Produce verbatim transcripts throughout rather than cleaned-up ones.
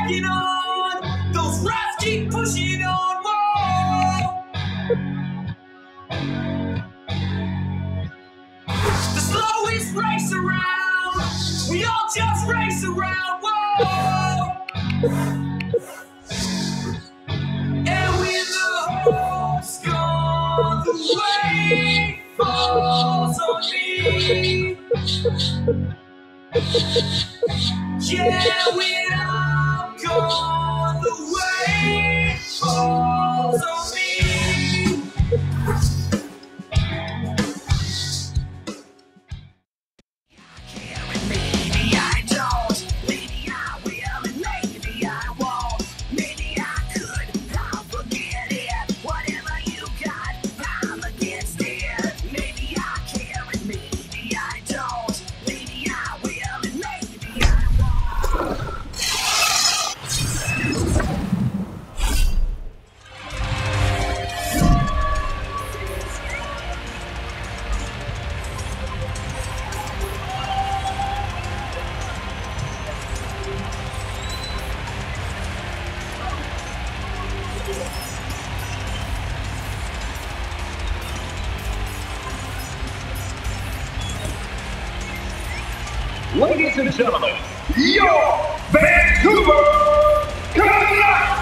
dragging on. Those refs keep pushing on. Whoa. The slowest race around. We all just race around. Whoa. And when the hope's gone, the weight falls on me. Yeah, when I'm gone, the weight falls on me. Maybe I don't, maybe I will, and maybe I won't. Maybe I could, I'll forget it. Whatever you got, I'm against it. Maybe I care and maybe I don't. Maybe I will and maybe I won't. Ladies and gentlemen, your Vancouver Canucks!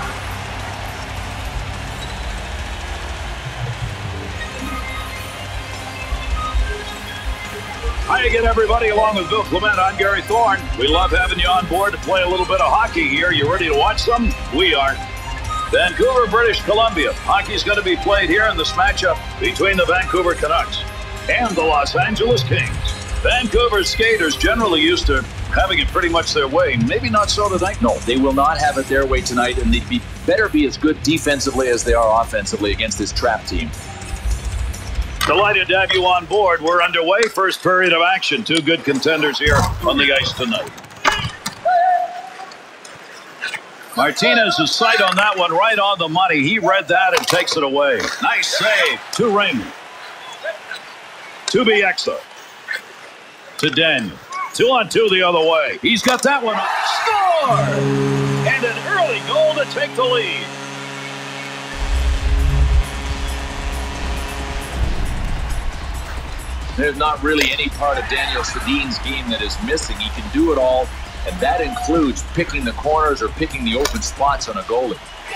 Hi again, everybody. Along with Bill Clement, I'm Gary Thorne. We love having you on board to play a little bit of hockey here. You ready to watch some? We are. Vancouver, British Columbia. Hockey's going to be played here in this matchup between the Vancouver Canucks and the Los Angeles Kings. Vancouver skaters generally used to having it pretty much their way. Maybe not so tonight. No, they will not have it their way tonight, and they'd be better be as good defensively as they are offensively against this trap team. Delighted to have you on board. We're underway. First period of action. Two good contenders here on the ice tonight. Martinez's sight on that one right on the money. He read that and takes it away. Nice save to Raymond. To Bieksa. To Daniel. Two on two the other way. He's got that one up. Score! And an early goal to take the lead. There's not really any part of Daniel Sedin's game that is missing. He can do it all, and that includes picking the corners or picking the open spots on a goalie.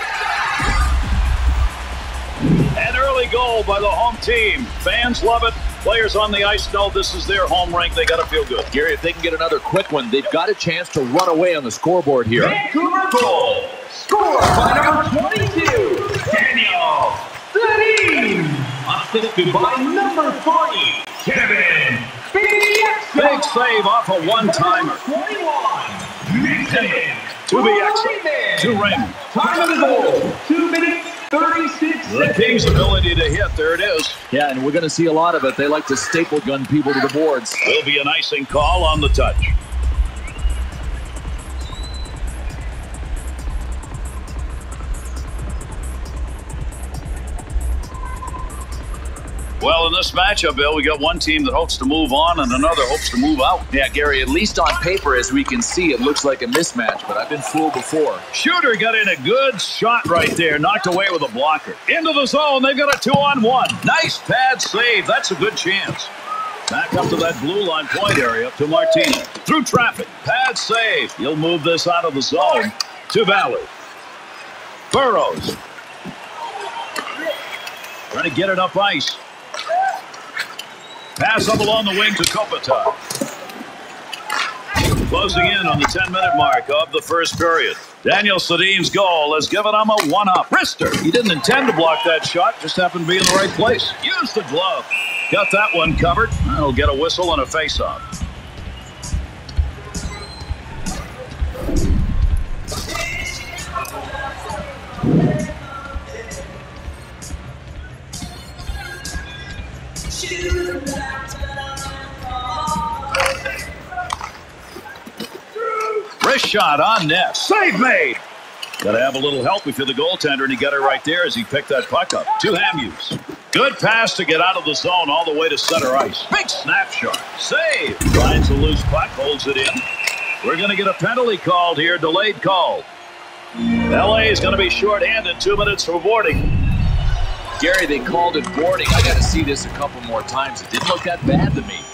An early goal by the home team. Fans love it. Players on the ice know this is their home rink. They got to feel good. Gary, if they can get another quick one, they've got a chance to run away on the scoreboard here. Vancouver goal. Scored by number twenty-two, Daniel Sedin. Assisted by number forty, Kevin Bieksa. Big save off a one-timer. twenty-one, Nixon. To Bieksa. To Raymond. Time of the goal, two minutes, thirty-six The Kings' ability to hit. There it is. Yeah, and we're going to see a lot of it. They like to staple gun people to the boards. Will be an icing call on the touch. Well, in this matchup, Bill, we got one team that hopes to move on and another hopes to move out. Yeah, Gary, at least on paper, as we can see, it looks like a mismatch, but I've been fooled before. Shooter got in a good shot right there, knocked away with a blocker. Into the zone, they've got a two-on-one. Nice pad save. That's a good chance. Back up to that blue line point area to Martinez. Through traffic. Pad save. He'll move this out of the zone to Ballard. Burrows. Trying to get it up ice. Pass up along the wing to Kopitar. Closing in on the ten-minute mark of the first period. Daniel Sedin's goal has given him a one-up. Rister, he didn't intend to block that shot, just happened to be in the right place. Used the glove. Got that one covered. That'll get a whistle and a face-off. Wrist shot on net. Save made. Got to have a little help if you're the goaltender, and he got it right there as he picked that puck up. To Hamhuis. Good pass to get out of the zone all the way to center ice. Big snapshot. Save. Finds a loose puck, holds it in. We're going to get a penalty called here, delayed call. L A is going to be shorthanded. Two minutes for boarding. Gary, they called it boarding. I got to see this a couple more times. It didn't look that bad to me.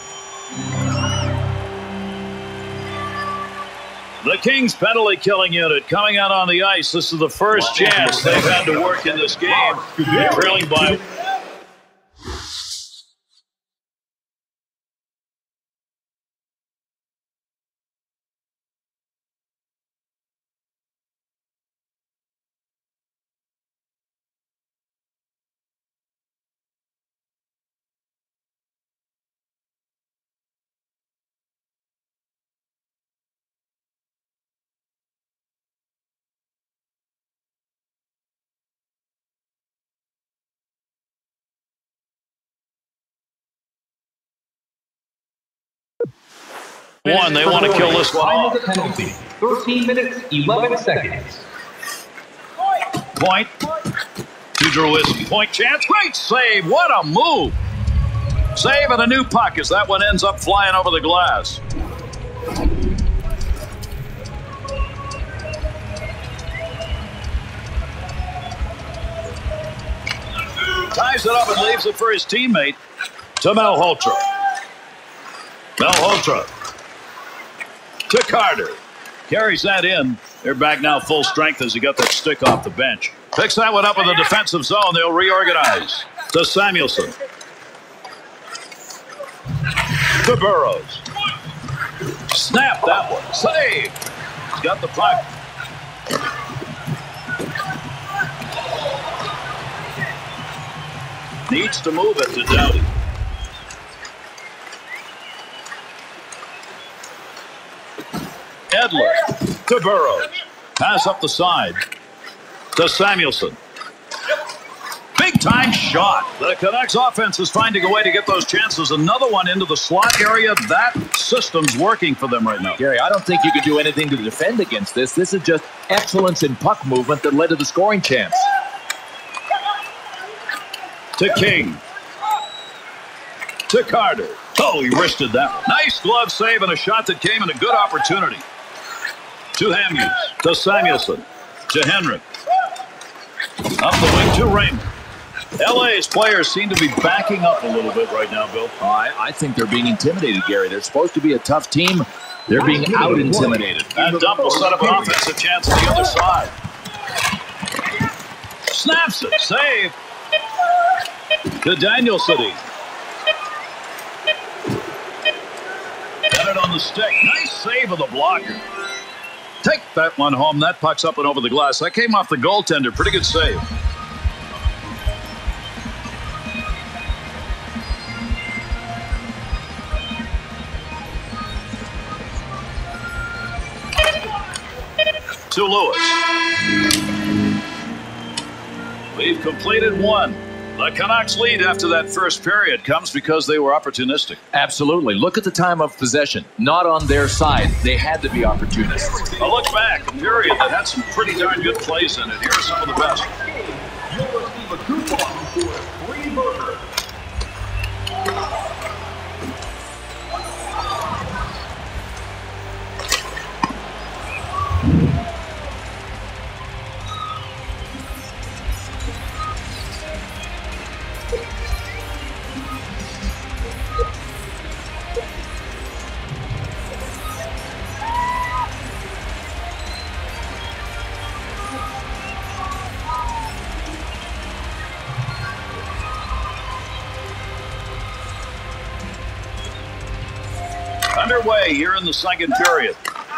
The Kings penalty killing unit coming out on the ice. This is the first chance they've had to work in this game. They're trailing by... One, they want to kill this one off. Penalty. thirteen minutes, eleven seconds. Point. To Drewiski. Point chance. Great save. What a move. Save and a new puck as that one ends up flying over the glass. Ties it up and leaves it for his teammate, to Malhotra. Malhotra. To Carter. Carries that in. They're back now full strength as he got that stick off the bench. Picks that one up in the defensive zone. They'll reorganize. To Samuelson. To Burrows. Snap that one. Save. He's got the puck. Needs to move it to Doughty. Edler to Burrows. Pass up the side to Samuelson. Big time shot. The Canucks offense is finding a way to get those chances. Another one into the slot area. That system's working for them right now. Gary, I don't think you could do anything to defend against this. This is just excellence in puck movement that led to the scoring chance. To King. To Carter. Oh, he wristed that one. Nice glove save and a shot that came in a good opportunity. To Hamhuis. To Samuelson. To Henry. Up the wing to Raymond. L A's players seem to be backing up a little bit right now, Bill. Oh, I, I think they're being intimidated, Gary. They're supposed to be a tough team. They're being out-intimidated. That dump will set up an offensive chance on the other side. Snaps it. Save. To Daniel City. Got it on the stick. Nice save of the blocker. Take that one home. That puck's up and over the glass. That came off the goaltender. Pretty good save. To Lewis. We've completed one. The Canucks lead after that first period comes because they were opportunistic. Absolutely. Look at the time of possession. Not on their side. They had to be opportunists. A look back, a period that had some pretty darn good plays in it. Here are some of the best. You'll receive a coupon for a free burger. Underway here in the second period.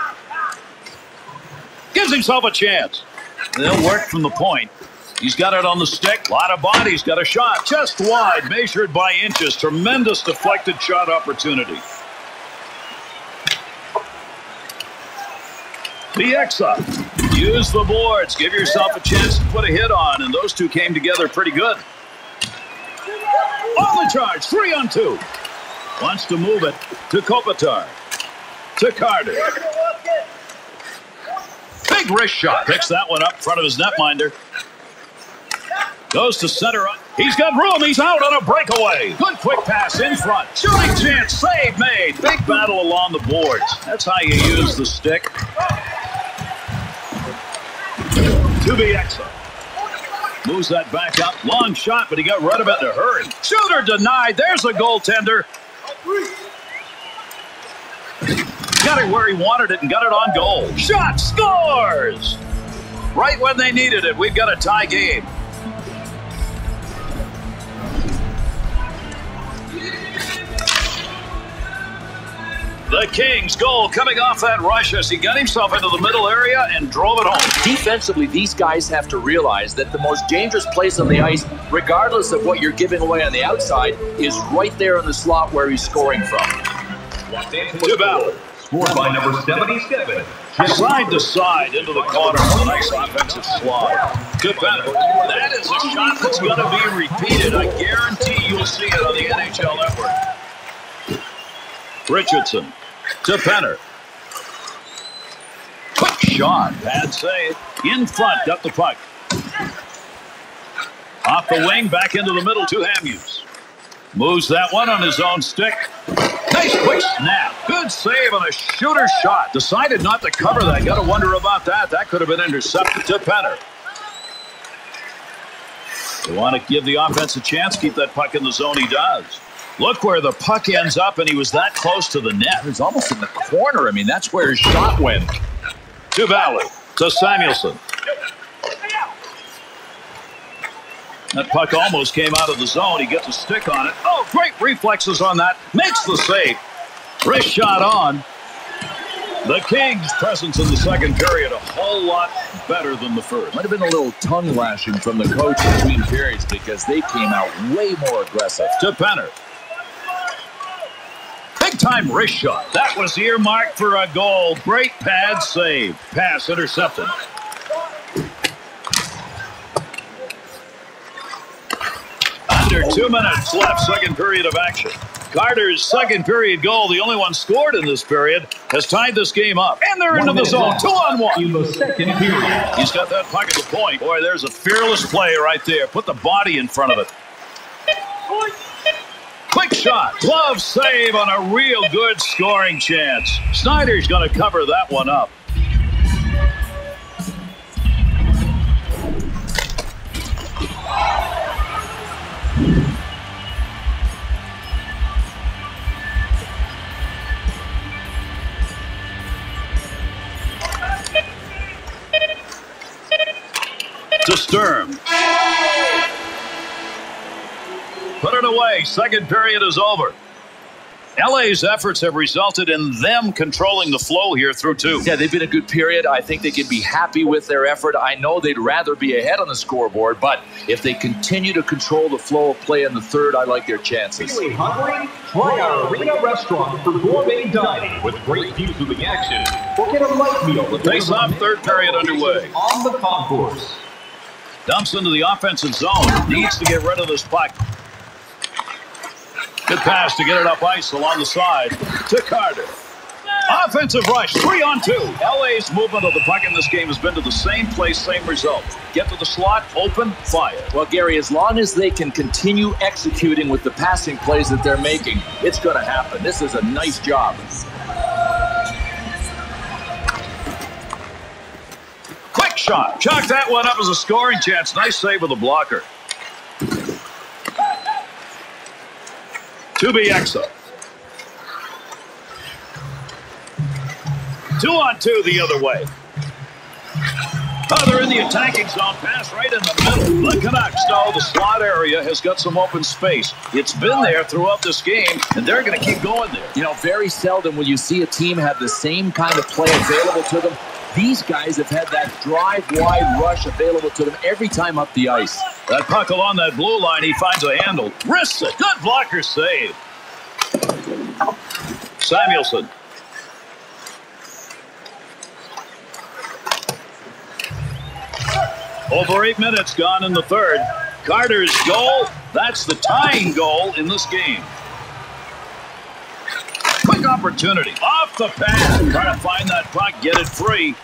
Gives himself a chance. They'll work from the point. He's got it on the stick. A lot of bodies. Got a shot. Just wide. Measured by inches. Tremendous deflected shot opportunity. The X-up. Use the boards. Give yourself a chance to put a hit on. And those two came together pretty good. On the charge. Three on two. Wants to move it to Kopitar. To Carter. Big wrist shot. Picks that one up in front of his netminder. Goes to center. He's got room. He's out on a breakaway. Good quick pass in front. Shooting chance. Save made. Big battle along the boards. That's how you use the stick. Tubiaksa moves that back up. Long shot, but he got rid of it in a hurry. Shooter denied. There's a goaltender. Got it where he wanted it and got it on goal. Shot scores! Right when they needed it. We've got a tie game. The Kings goal coming off that rush as he got himself into the middle area and drove it home. Defensively, these guys have to realize that the most dangerous place on the ice, regardless of what you're giving away on the outside, is right there in the slot where he's scoring from. Duval. Scored by number seventy-seven. Side to side into the corner. Nice offensive slide. Tupener. That is a shot that's going to be repeated. I guarantee you'll see it on the N H L Network. Richardson. Tupener. Quick shot. Bad save. In front. Got the puck. Off the wing. Back into the middle to Hamhuis. Moves that one on his own stick. Nice quick snap. Good save on a shooter shot. Decided not to cover that. Got to wonder about that. That could have been intercepted to Penner. They want to give the offense a chance. Keep that puck in the zone. He does. Look where the puck ends up, and he was that close to the net. It was almost in the corner. I mean, that's where his shot went. To Valley. To Samuelson. That puck almost came out of the zone. He gets a stick on it. Oh, great reflexes on that. Makes the save. Wrist shot on. The Kings' presence in the second period a whole lot better than the first. Might have been a little tongue lashing from the coach between periods because they came out way more aggressive. To Penner. Big time wrist shot. That was earmarked for a goal. Great pad save. Pass intercepted. Under two minutes left, second period of action. Carter's second period goal, the only one scored in this period, has tied this game up. And they're into the zone, two on one. In the second period. He's got that puck at the point. Boy, there's a fearless play right there. Put the body in front of it. Quick shot, glove save on a real good scoring chance. Snyder's going to cover that one up. To Sturm. Put it away. Second period is over. L A's efforts have resulted in them controlling the flow here through two. Yeah, they've been a good period. I think they can be happy with their effort. I know they'd rather be ahead on the scoreboard, but if they continue to control the flow of play in the third, I like their chances. Feeling hungry? Try our Arena Restaurant for gourmet dining with great views of the action. Or get a light meal with Face-off, third period underway. On the concourse. Dumps into the offensive zone. Needs to get rid of this puck. Good pass to get it up ice along the side to Carter. Offensive rush, three on two. L A's movement of the puck in this game has been to the same place, same result. Get to the slot, open, fire. Well, Gary, as long as they can continue executing with the passing plays that they're making, it's going to happen. This is a nice job. Quick shot. Chalk that one up as a scoring chance. Nice save with the blocker. Tubiaksa. Two on two the other way. Oh, they're in the attacking zone. Pass right in the middle. The Canucks know the slot area has got some open space. It's been there throughout this game, and they're going to keep going there. You know, very seldom will you see a team have the same kind of play available to them. These guys have had that drive-wide rush available to them every time up the ice. That puck along that blue line, he finds a handle. Wrists it. Good blocker save. Samuelson. Over eight minutes gone in the third. Carter's goal, that's the tying goal in this game. Quick opportunity. Off the pass. Trying to find that puck, get it free.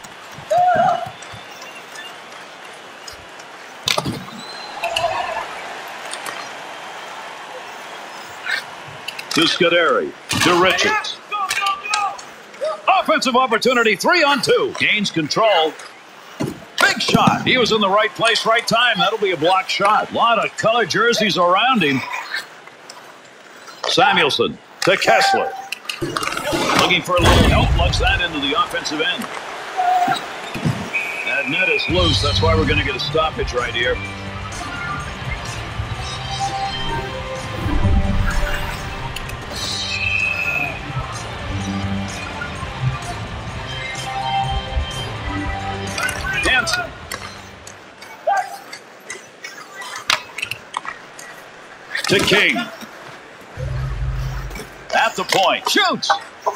To Scuderi. To Richards. Offensive opportunity, three on two. Gains control. Big shot. He was in the right place, right time. That'll be a blocked shot. A lot of color jerseys around him. Samuelson to Kessler. Looking for a little help. Lugs that into the offensive end. That net is loose. That's why we're going to get a stoppage right here. Hansen. To King. At the point. Shoots.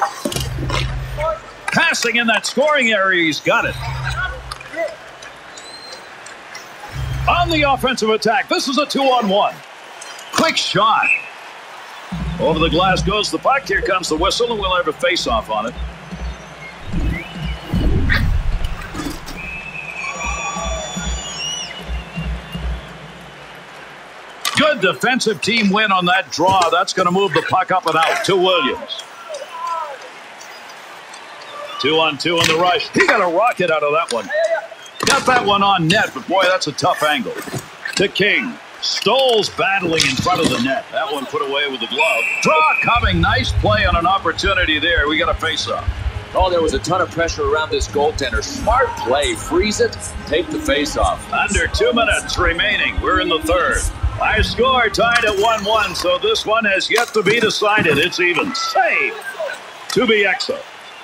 Passing in that scoring area. He's got it. On the offensive attack. This is a two-on-one. Quick shot. Over the glass goes the puck. Here comes the whistle, and we'll have a face-off on it. Good defensive team win on that draw. That's going to move the puck up and out to Williams. Two on two in the rush. He got a rocket out of that one. Got that one on net, but boy, that's a tough angle. To King. Stoles battling in front of the net. That one put away with the glove. Draw coming. Nice play on an opportunity there. We got a face-off. Oh, there was a ton of pressure around this goaltender. Smart play. Freeze it. Take the face-off. Under two minutes remaining. We're in the third. High score tied at one one, so this one has yet to be decided. It's even. Save. To be Exo.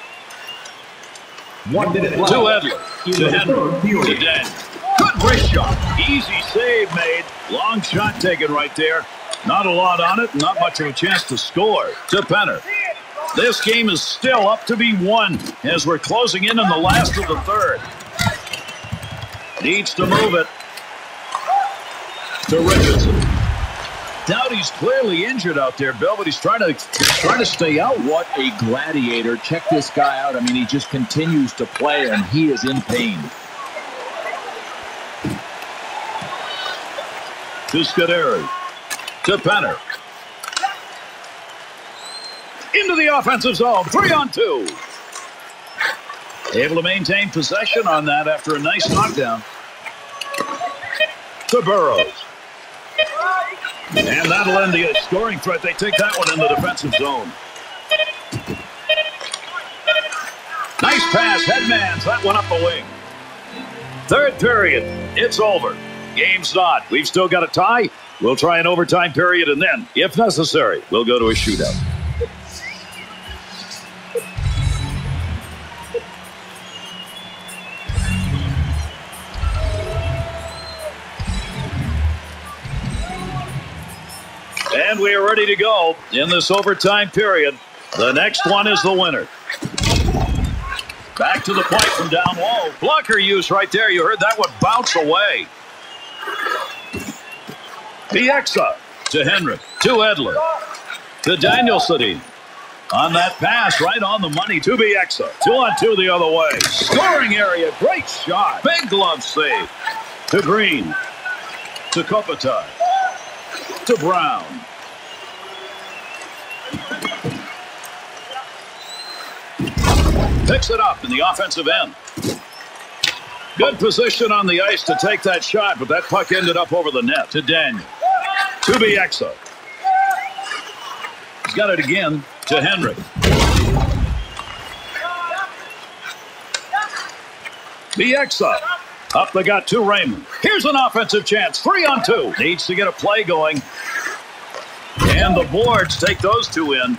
One minute left. To Edler. To Henry. To Daniel. Good wrist shot. Easy save made. Long shot taken right there. Not a lot on it. Not much of a chance to score. To Penner. This game is still up to be won as we're closing in on the last of the third. Needs to move it. To Richardson. Doughty's clearly injured out there, Bill, but he's trying to trying to stay out. What a gladiator. Check this guy out. I mean, he just continues to play, and he is in pain. To Scuderi. To Penner. Into the offensive zone. Three on two. Able to maintain possession on that after a nice knockdown. To Burrows. And that'll end the scoring threat. They take that one in the defensive zone. Nice pass. Headmans. That one up the wing. Third period. It's over. Game's not. We've still got a tie. We'll try an overtime period, and then, if necessary, we'll go to a shootout. And we are ready to go in this overtime period. The next one is the winner. Back to the point from down low. Blocker use right there. You heard that one bounce away. Bieksa to Henry. To Edler. To Danielson. On that pass, right on the money to Bieksa. Two on two the other way. Scoring area. Great shot. Big glove save. To Green. To Kopitar. To Brown. Picks it up in the offensive end. Good position on the ice to take that shot, but that puck ended up over the net. To Daniel. To Bieksa. He's got it again. To Henry. Bieksa. Up the gut to Raymond. Here's an offensive chance. Three on two. Needs to get a play going. And the boards take those two in.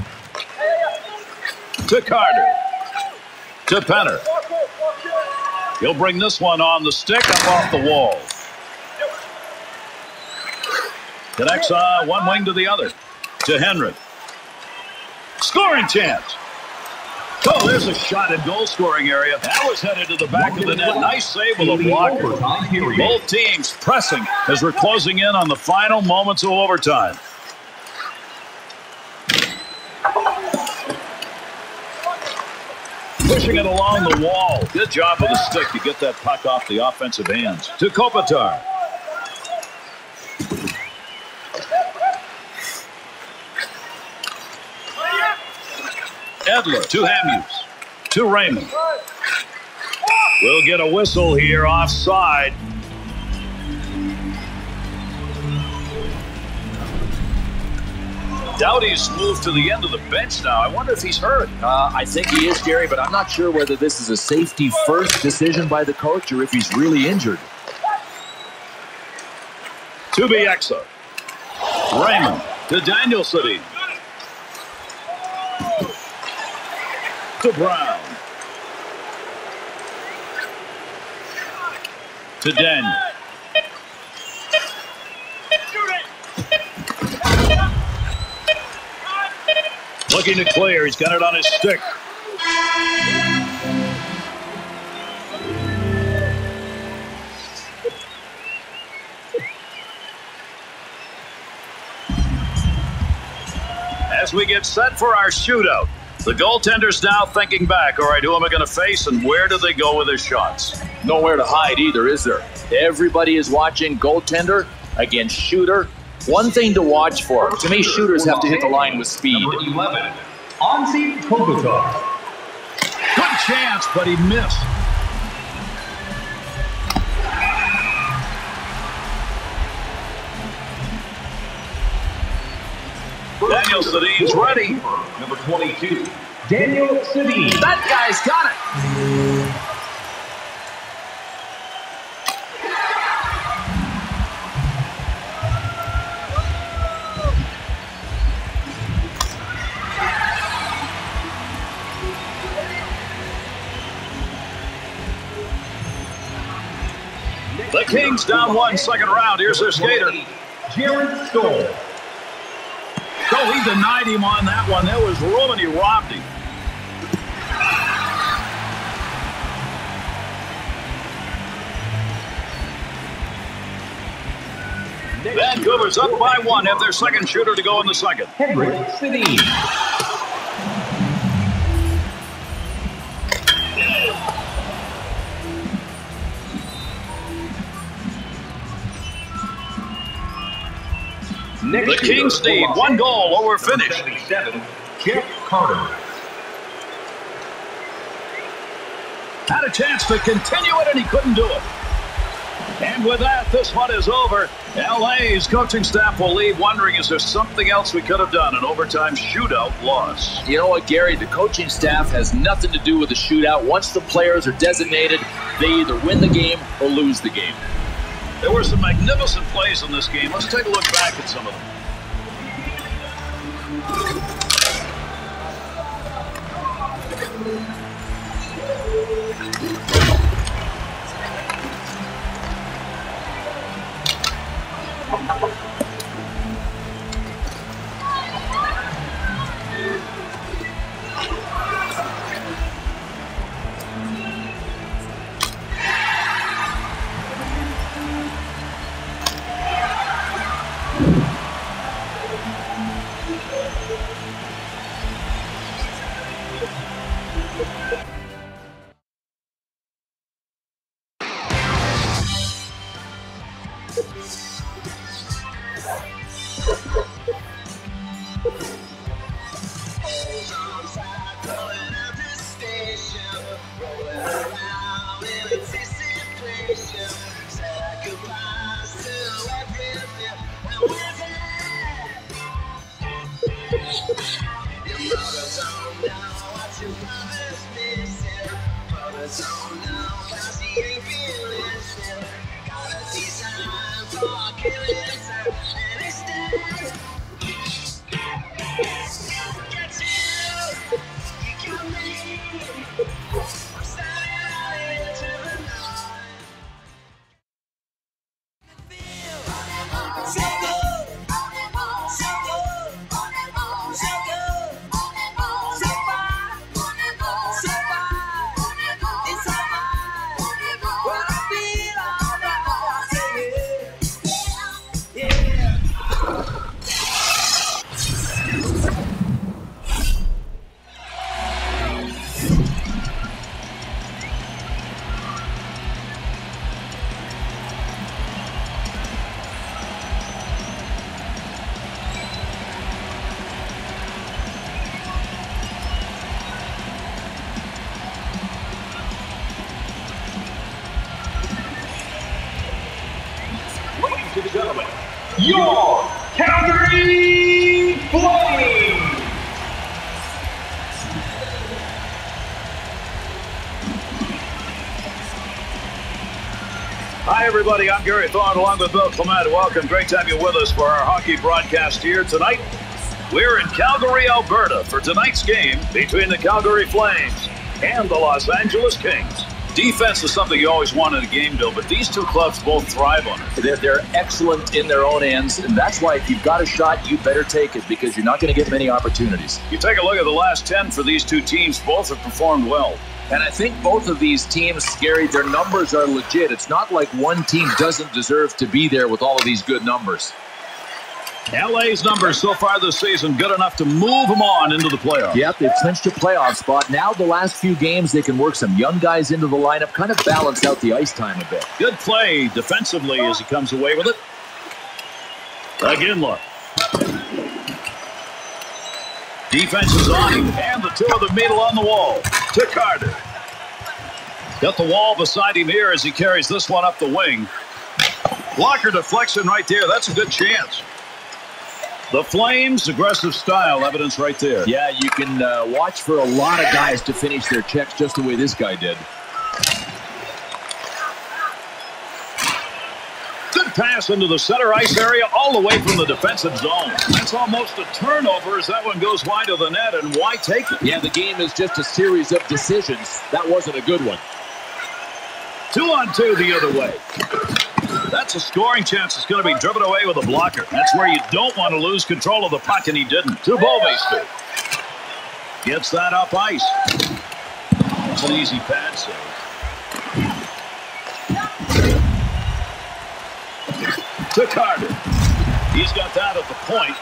To Carter. To Penner. He'll bring this one on the stick up off the wall. Connects uh, one wing to the other. To Henry. Scoring chance. Oh, there's a shot in goal scoring area. That was headed to the back of the net. Nice save with a blocker. Both teams pressing as we're closing in on the final moments of overtime. Pushing it along the wall. Good job with the stick to get that puck off the offensive hands. To Kopitar. Edler to Hamhuis. To Raymond. We'll get a whistle here offside. Doughty's moved to the end of the bench now. I wonder if he's hurt. Uh, I think he is, Gary, but I'm not sure whether this is a safety-first decision by the coach or if he's really injured. To Bieksa. Raymond to Daniel Sedin. To Brown. To Daniel. Looking to clear. He's got it on his stick. As we get set for our shootout, the goaltender's now thinking back. All right, who am I going to face and where do they go with their shots? Nowhere to hide either, is there? Everybody is watching goaltender against shooter. One thing to watch for. To me, shooters have to hit the line with speed. Number eleven, Anze Kopitar. Good chance, but he missed. Daniel Sedin's ready. Number twenty-two, Daniel Sedin. That guy's got it. The Kings down one, second round. Here's their skater. Jared Stoll. Oh, he denied him on that one. There was room and he robbed him. Vancouver's up by one. Have their second shooter to go in the second. Henrik Sedin. The Kings need one goal or we're finished. seventy-seven, Jeff Carter. Had a chance to continue it and he couldn't do it. And with that, this one is over. L A's coaching staff will leave wondering, is there something else we could have done? An overtime shootout loss. You know what, Gary? The coaching staff has nothing to do with the shootout. Once the players are designated, they either win the game or lose the game. There were some magnificent plays in this game. Let's take a look back at some of them. your Calgary Flames. Hi, everybody. I'm Gary Thorne along with Bill Clement. Welcome. Great to have you with us for our hockey broadcast here tonight. We're in Calgary, Alberta for tonight's game between the Calgary Flames and the Los Angeles Kings. Defense is something you always want in a game, Bill, but these two clubs both thrive on it. They're, they're excellent in their own ends, and that's why if you've got a shot, you better take it because you're not going to get many opportunities. You take a look at the last ten for these two teams, both have performed well. And I think both of these teams, Gary, their numbers are legit. It's not like one team doesn't deserve to be there with all of these good numbers. L A's numbers so far this season good enough to move them on into the playoffs. Yep, they've clinched a playoff spot. Now the last few games, they can work some young guys into the lineup, kind of balance out the ice time a bit. Good play defensively as he comes away with it. Again, look. Defense is on him, and the two of them meet along the wall. To Carter. Got the wall beside him here as he carries this one up the wing. Blocker deflection right there. That's a good chance. The Flames, aggressive style, evidence right there. Yeah, you can uh, watch for a lot of guys to finish their checks just the way this guy did. Good pass into the center ice area all the way from the defensive zone. That's almost a turnover as that one goes wide of the net, and why take it? Yeah, the game is just a series of decisions. That wasn't a good one. Two on two the other way. That's a scoring chance. It's going to be driven away with a blocker. That's where you don't want to lose control of the puck, and he didn't. To Bovescu. Gets that up ice. It's an easy pad save. To Carter. He's got that at the point.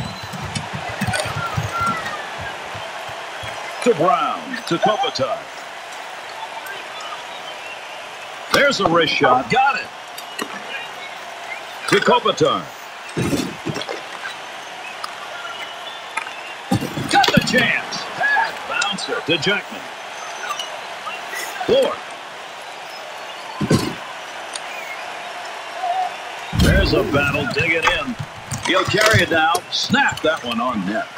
To Brown. To Kopitar. There's a wrist shot. Got it. To Kopitar. Got the chance. Bad bouncer to Jackman. Four. There's a battle. Dig it in. He'll carry it now. Snap that one on net.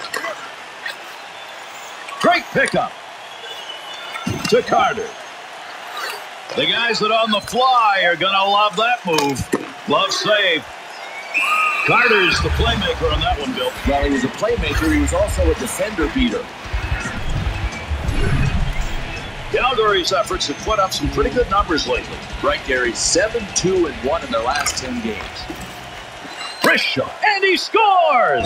Great pickup. To Carter. The guys that on the fly are going to love that move. Love save. Carter's the playmaker on that one, Bill. Well, he was a playmaker. He was also a defender beater. Calgary's efforts have put up some pretty good numbers lately. Right, Gary. seven two and one in their last ten games. Wrist shot. And he scores!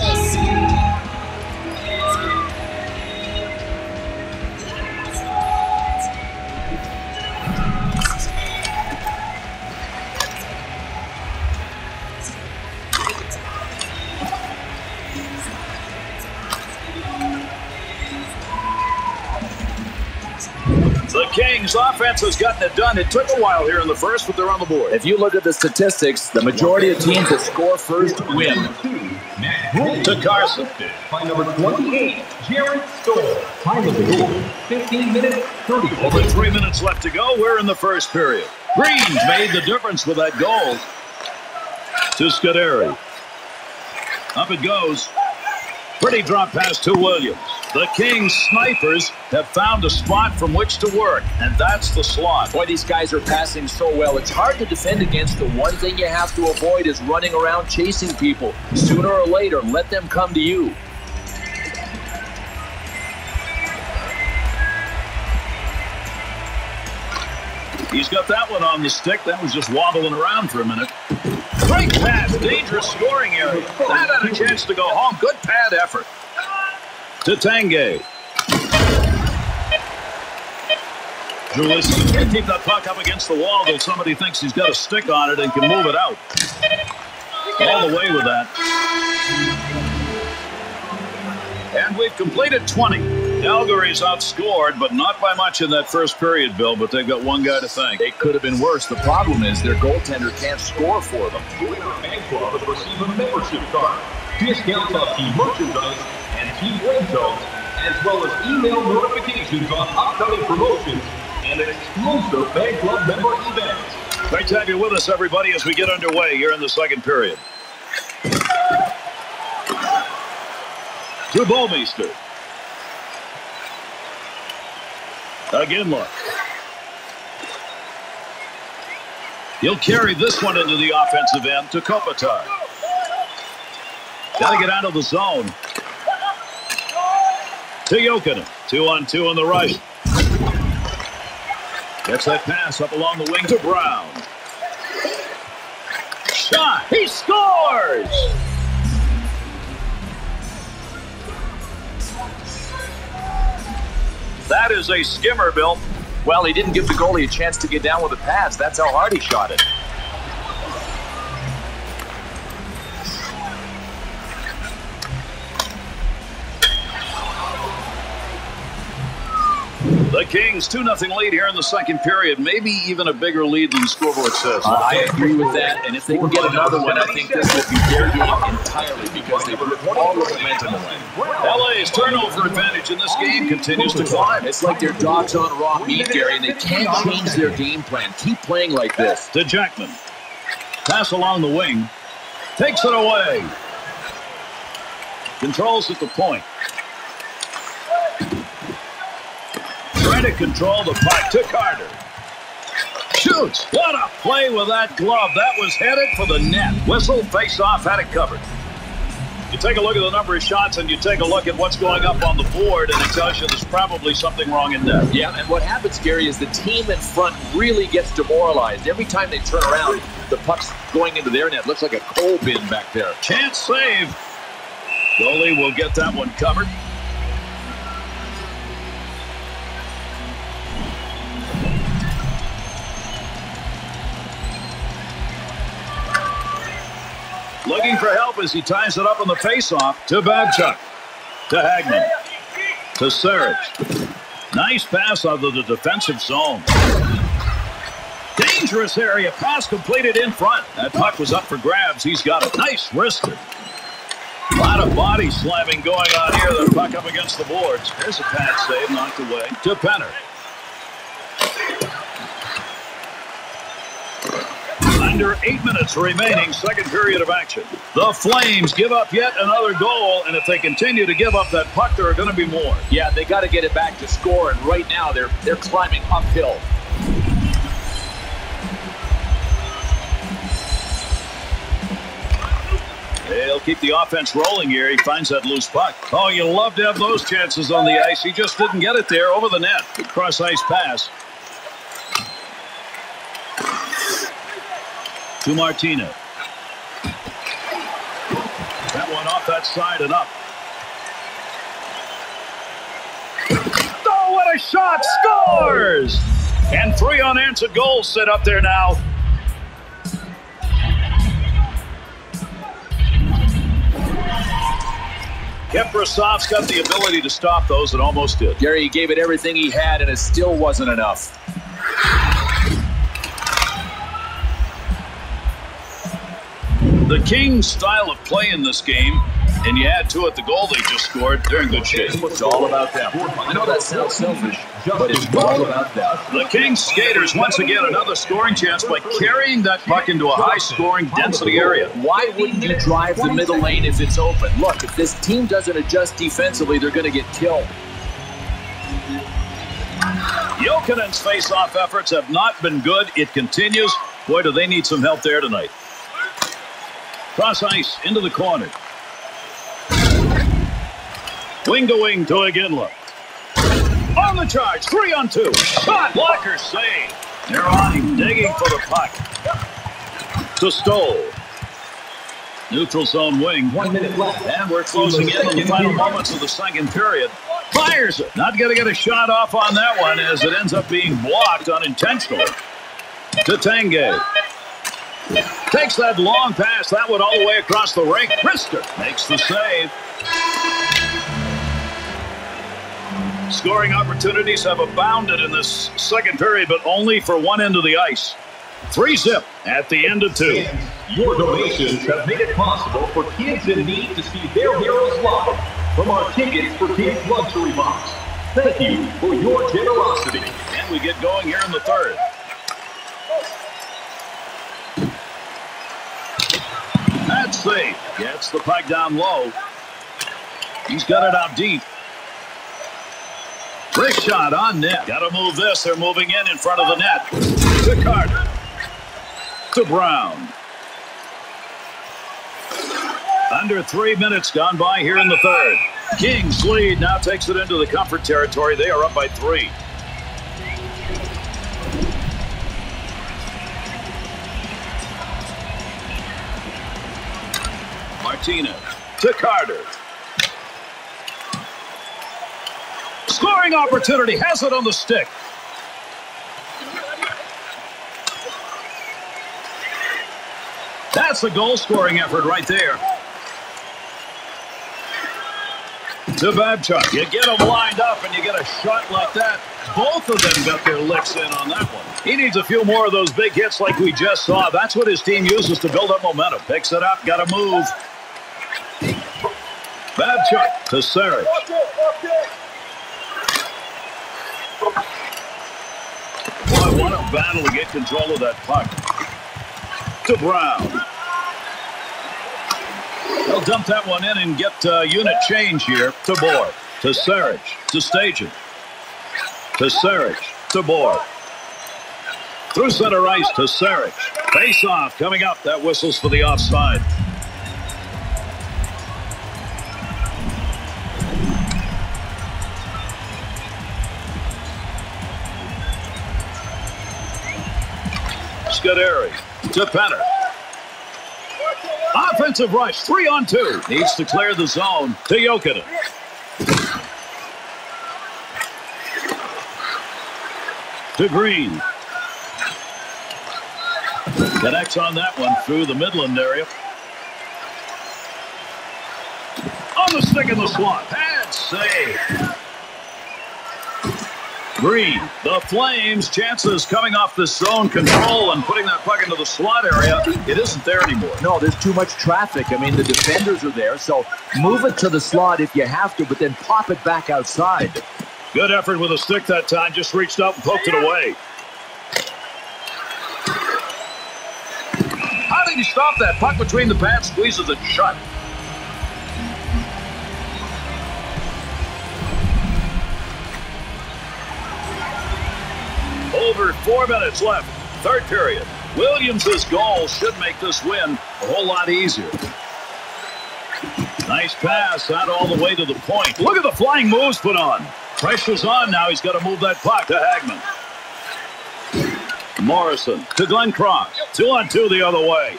The Kings offense has gotten it done. It took a while here in the first, but they're on the board. If you look at the statistics, the majority of teams that score first win. To Carson. By number twenty-eight, Jared Stoll. Time of the goal, fifteen minutes, thirty. Over three minutes left to go. We're in the first period. Green's made the difference with that goal. To Scuderi. Up it goes. Pretty drop pass to Williams. The Kings snipers have found a spot from which to work, and that's the slot. Boy, these guys are passing so well. It's hard to defend against. The one thing you have to avoid is running around chasing people. Sooner or later, let them come to you. He's got that one on the stick. That was just wobbling around for a minute. Great pass. Dangerous scoring area. That had a chance to go home. Good pad effort. To Tanguay. Julius can keep that puck up against the wall till somebody thinks he's got a stick on it and can move it out. All the way with that. And we've completed twenty. Calgary's outscored, but not by much in that first period, Bill, but they've got one guy to thank. It could have been worse. The problem is their goaltender can't score for them. Join our fan club and receive a membership card, discounts on team merchandise and team win zones, as well as email notifications on upcoming promotions and exclusive fan club member events. Great to have you with us, everybody, as we get underway here in the second period. To Bouwmeester. Iginla. He'll carry this one into the offensive end to Kopitar. Got to get out of the zone. To Jokinen. Two on two on the right. Gets that pass up along the wing to Brown. Shot. He scores! That is a skimmer, Bill. Well, he didn't give the goalie a chance to get down with a pass. That's how hard he shot it. The Kings two nothing lead here in the second period. Maybe even a bigger lead than the scoreboard says. Uh, I agree with that. And if they can get another one, I think this will be their game entirely because they put all the momentum away. L A's turnover advantage in this game continues to climb. It's like their dogs on raw meat, Gary, and they can't change their game plan. Keep playing like this. To Jackman. Pass along the wing. Takes it away. Controls at the point. Trying to control the puck to Carter. Shoots. What a play with that glove. That was headed for the net. Whistle, face off, had it covered. You take a look at the number of shots and you take a look at what's going up on the board, and it tells you there's probably something wrong in net. Yeah, and what happens, Gary, is the team in front really gets demoralized. Every time they turn around, the puck's going into their net. Looks like a coal bin back there. Chance save. Goalie will get that one covered. Looking for help as he ties it up on the faceoff to Babchuk. To Hagman. To Sarich. Nice pass out of the defensive zone. Dangerous area. Pass completed in front. That puck was up for grabs. He's got it. Nice wristed. A lot of body slamming going on here. The puck up against the boards. Here's a pad save knocked away to Penner. Under eight minutes remaining, second period of action. The Flames give up yet another goal, and if they continue to give up that puck, there are going to be more. Yeah, they got to get it back to score, and right now they're they're climbing uphill. They'll keep the offense rolling here. He finds that loose puck. Oh, you love to have those chances on the ice. He just didn't get it there over the net. Good cross-ice pass. To Martinez. That one off that side and up. Oh, what a shot! Scores! And three unanswered goals set up there now. Keprasov's got the ability to stop those and almost did. Gary, he gave it everything he had, and it still wasn't enough. The Kings' style of play in this game, and you add to it the goal they just scored, they're in good shape. It's all about them. I know that sounds selfish, but it's all about them. The Kings skaters once again another scoring chance by carrying that puck into a high-scoring density area. Why wouldn't you drive the middle lane if it's open? Look, if this team doesn't adjust defensively, they're going to get killed. Jokinen's face-off efforts have not been good. It continues. Boy, do they need some help there tonight. Cross ice into the corner. Wing to wing to Iginla. On the charge, three on two. Shot, blocker save. They're on him, digging for the puck. To Stoll. Neutral zone wing. One minute left. And we're closing in on the final moments of the second period. Fires it. Not going to get a shot off on that one as it ends up being blocked unintentionally. To Tanguay. Takes that long pass, that one all the way across the rink. Brister makes the save. Scoring opportunities have abounded in this second period, but only for one end of the ice. Three zip at the end of two. Your donations have made it possible for kids in need to see their heroes live from our Tickets for Kids luxury box. Thank you for your generosity. And we get going here in the third. That's safe. Gets the puck down low. He's got it out deep. Great shot on net. Got to move this. They're moving in in front of the net. To Carter. To Brown. Under three minutes gone by here in the third. Kings lead now takes it into the comfort territory. They are up by three. Martinez to Carter. Scoring opportunity, has it on the stick. That's a goal-scoring effort right there. To Babchuk. You get them lined up and you get a shot like that. Both of them got their licks in on that one. He needs a few more of those big hits like we just saw. That's what his team uses to build up momentum. Picks it up, got to move. Babchuk to Sarich. Boy, what a battle to get control of that puck. To Brown. They'll dump that one in and get uh, unit change here. To Boyd. To Sarich. To Stajan. To Sarich. To Boyd. Through center ice to Sarich. Face off coming up. That whistles for the offside. Scuderi to Penner. Offensive rush, three on two. Needs to clear the zone to Jokinen. To Green. Connects on that one through the Midland area. On the stick in the slot. Bad save. Green, the Flames, chances coming off the zone control and putting that puck into the slot area. It isn't there anymore. No, there's too much traffic. I mean, the defenders are there, so move it to the slot if you have to, but then pop it back outside. Good effort with a stick that time. Just reached out and poked it away. How did he stop that? Puck between the pads, squeezes it shut. Over four minutes left. Third period. Williams' goal should make this win a whole lot easier. Nice pass out all the way to the point. Look at the flying moves put on. Pressure's on now. He's got to move that puck to Hagman. Morrison to Glenn Cross. Two on two the other way.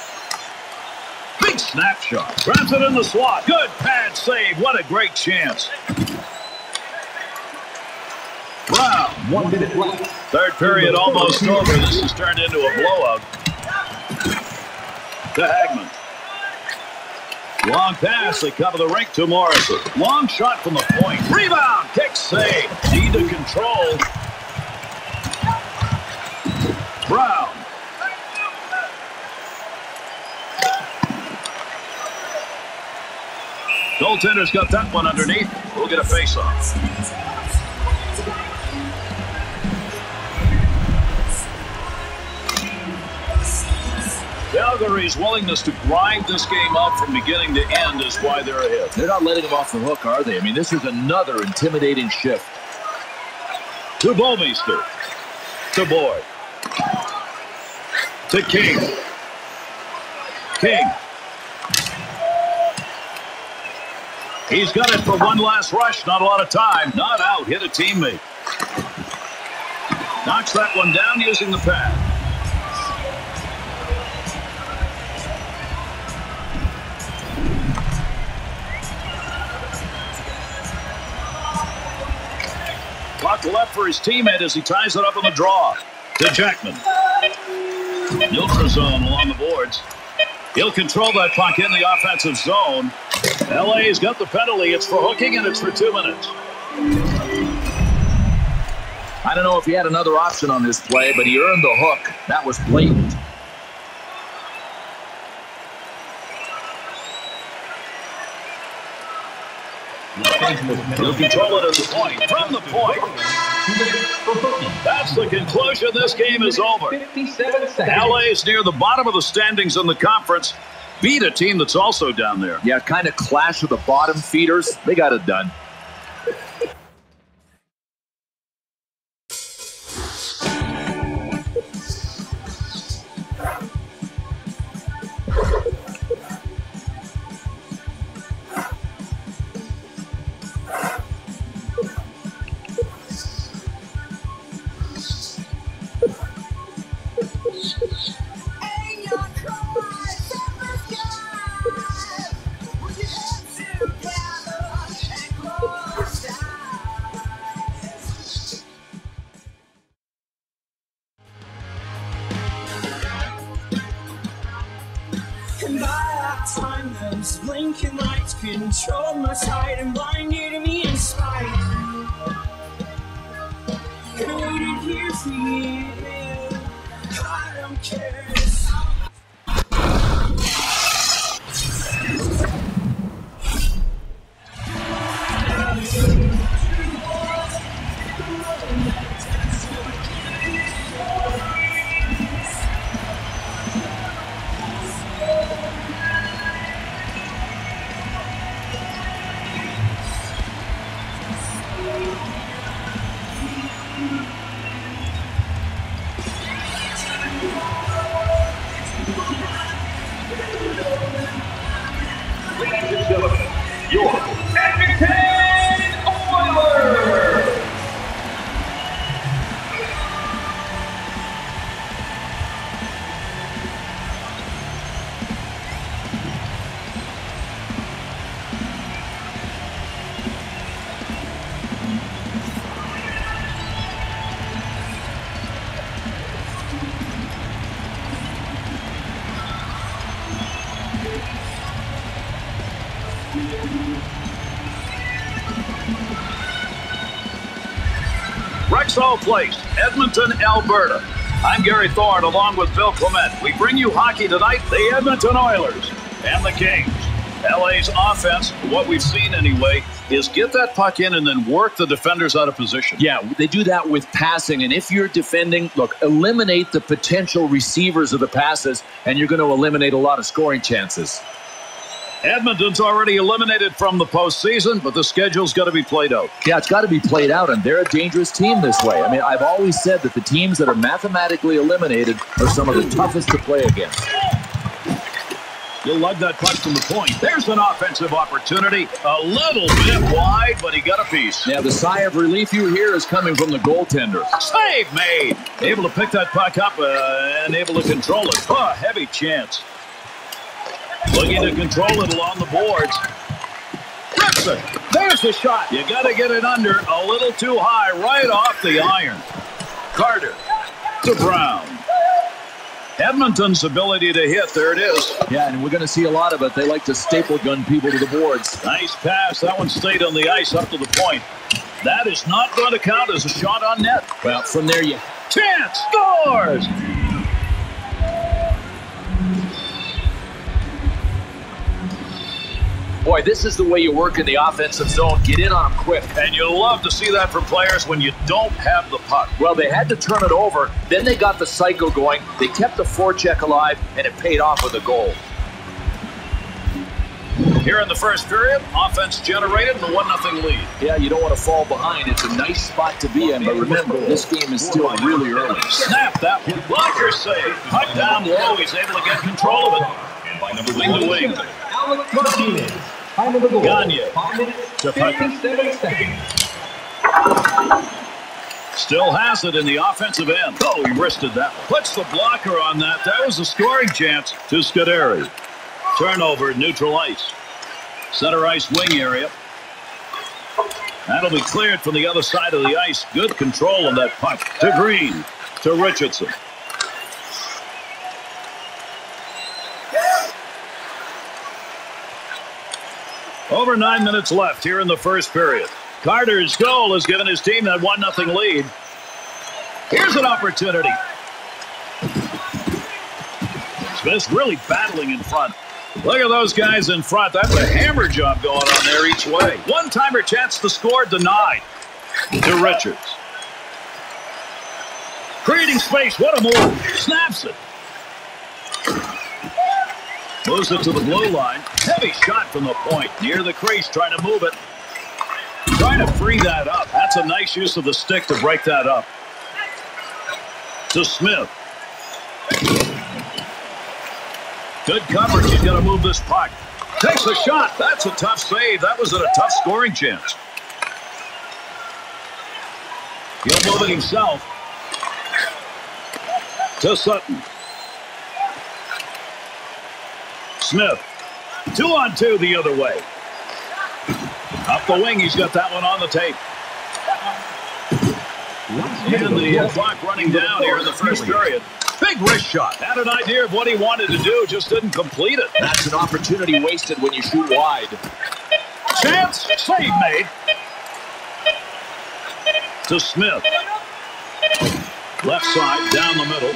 Big snapshot. Grabs it in the slot. Good pad save. What a great chance. Wow. One minute left. Third period almost over. This has turned into a blowout. To Hagman. Long pass. They cover the rink to Morrison. Long shot from the point. Rebound. Kick save. Need to control. Brown. Goaltender's got that one underneath. We'll get a face-off. Calgary's willingness to grind this game out from beginning to end is why they're ahead. They're not letting them off the hook, are they? I mean, this is another intimidating shift. To Bouwmeester. To Boyd. To King. King. He's got it for one last rush. Not a lot of time. Not out. Hit a teammate. Knocks that one down using the pad. Puck left for his teammate as he ties it up in the draw. To Jackman. Neutral zone along the boards. He'll control that puck in the offensive zone. L A's got the penalty. It's for hooking, and it's for two minutes. I don't know if he had another option on this play, but he earned the hook. That was blatant. He'll control it at the point. From the point. That's the conclusion. This game is over. L A's near the bottom of the standings in the conference. beat a team that's also down there. Yeah, kind of clash with the bottom feeders. They got it done. And by that time, those blinking lights controlled my sight and blinded me in spite. And I waited here for you. I don't care. Ladies and gentlemen, your Edmonton Oilers! Rexall Place, Edmonton, Alberta. I'm Gary Thorne along with Bill Clement. We bring you hockey tonight, the Edmonton Oilers and the Kings. L A's offense, what we've seen anyway, is get that puck in and then work the defenders out of position. Yeah, they do that with passing. And if you're defending, look, eliminate the potential receivers of the passes, and you're going to eliminate a lot of scoring chances. Edmonton's already eliminated from the postseason, but the schedule's got to be played out. Yeah, it's got to be played out, and they're a dangerous team this way. I mean, I've always said that the teams that are mathematically eliminated are some of the toughest to play against. You'll lug that puck from the point. There's an offensive opportunity. A little bit wide, but he got a piece. Yeah, the sigh of relief you hear is coming from the goaltender. Save made. Able to pick that puck up uh, and able to control it. Oh, heavy chance. Looking to control it along the boards. Rips it. There's the shot. You got to get it under a little too high, right off the iron. Carter to Brown. Edmonton's ability to hit, there it is. Yeah, and we're going to see a lot of it. They like to staple gun people to the boards. Nice pass. That one stayed on the ice up to the point. That is not going to count as a shot on net. Well, from there you... Chance scores! Boy, this is the way you work in the offensive zone. Get in on them quick. And you love to see that from players when you don't have the puck. Well, they had to turn it over. Then they got the cycle going. They kept the forecheck alive, and it paid off with a goal. Here in the first period, offense generated and a one nothing lead. Yeah, you don't want to fall behind. It's a nice spot to be in, but remember, this game is still really early. Snap that one. Blocker save. Puck down low. He's able to get control of it. And by number Wing to wing. Alex Martinez. Time of the goal. Gagne. five minutes, To puck. fifty-seven seconds. Still has it in the offensive end. Oh, he wristed that one. Puts the blocker on that. That was a scoring chance to Scuderi. Turnover, neutral ice. Center ice wing area. That'll be cleared from the other side of the ice. Good control on that puck. To Green. To Richardson. Over nine minutes left here in the first period. Carter's goal has given his team that one nothing lead. Here's an opportunity. Smith's really battling in front. Look at those guys in front. That's a hammer job going on there each way. One-timer chance to score denied to Richards. Creating space. What a move. Snaps it. Moves it to the blue line. Heavy shot from the point. Near the crease, trying to move it. Trying to free that up. That's a nice use of the stick to break that up. To Smith. Good coverage. He's going to move this puck. Takes a shot. That's a tough save. That was at a tough scoring chance. He'll move it himself. To Sutton. Smith. Two on two the other way. Up the wing. He's got that one on the tape. And the clock running down here in the first period. Big wrist shot. Had an idea of what he wanted to do, just didn't complete it. That's an opportunity wasted when you shoot wide. Chance. Save made. To Smith. Left side, down the middle.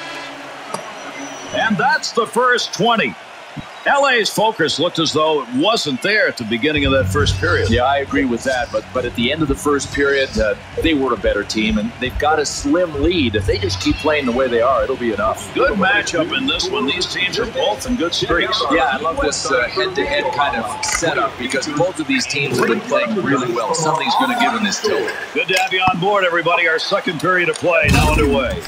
And that's the first twenty. L A's focus looked as though it wasn't there at the beginning of that first period. Yeah, I agree with that. But but at the end of the first period, uh, they were a better team, and they've got a slim lead. If they just keep playing the way they are, it'll be enough. Good matchup in this one. These teams are both in good streaks. Yeah, I love this uh, head-to-head kind of setup because both of these teams have been playing really well. Something's going to give them this tilt. Good to have you on board, everybody. Our second period of play now underway.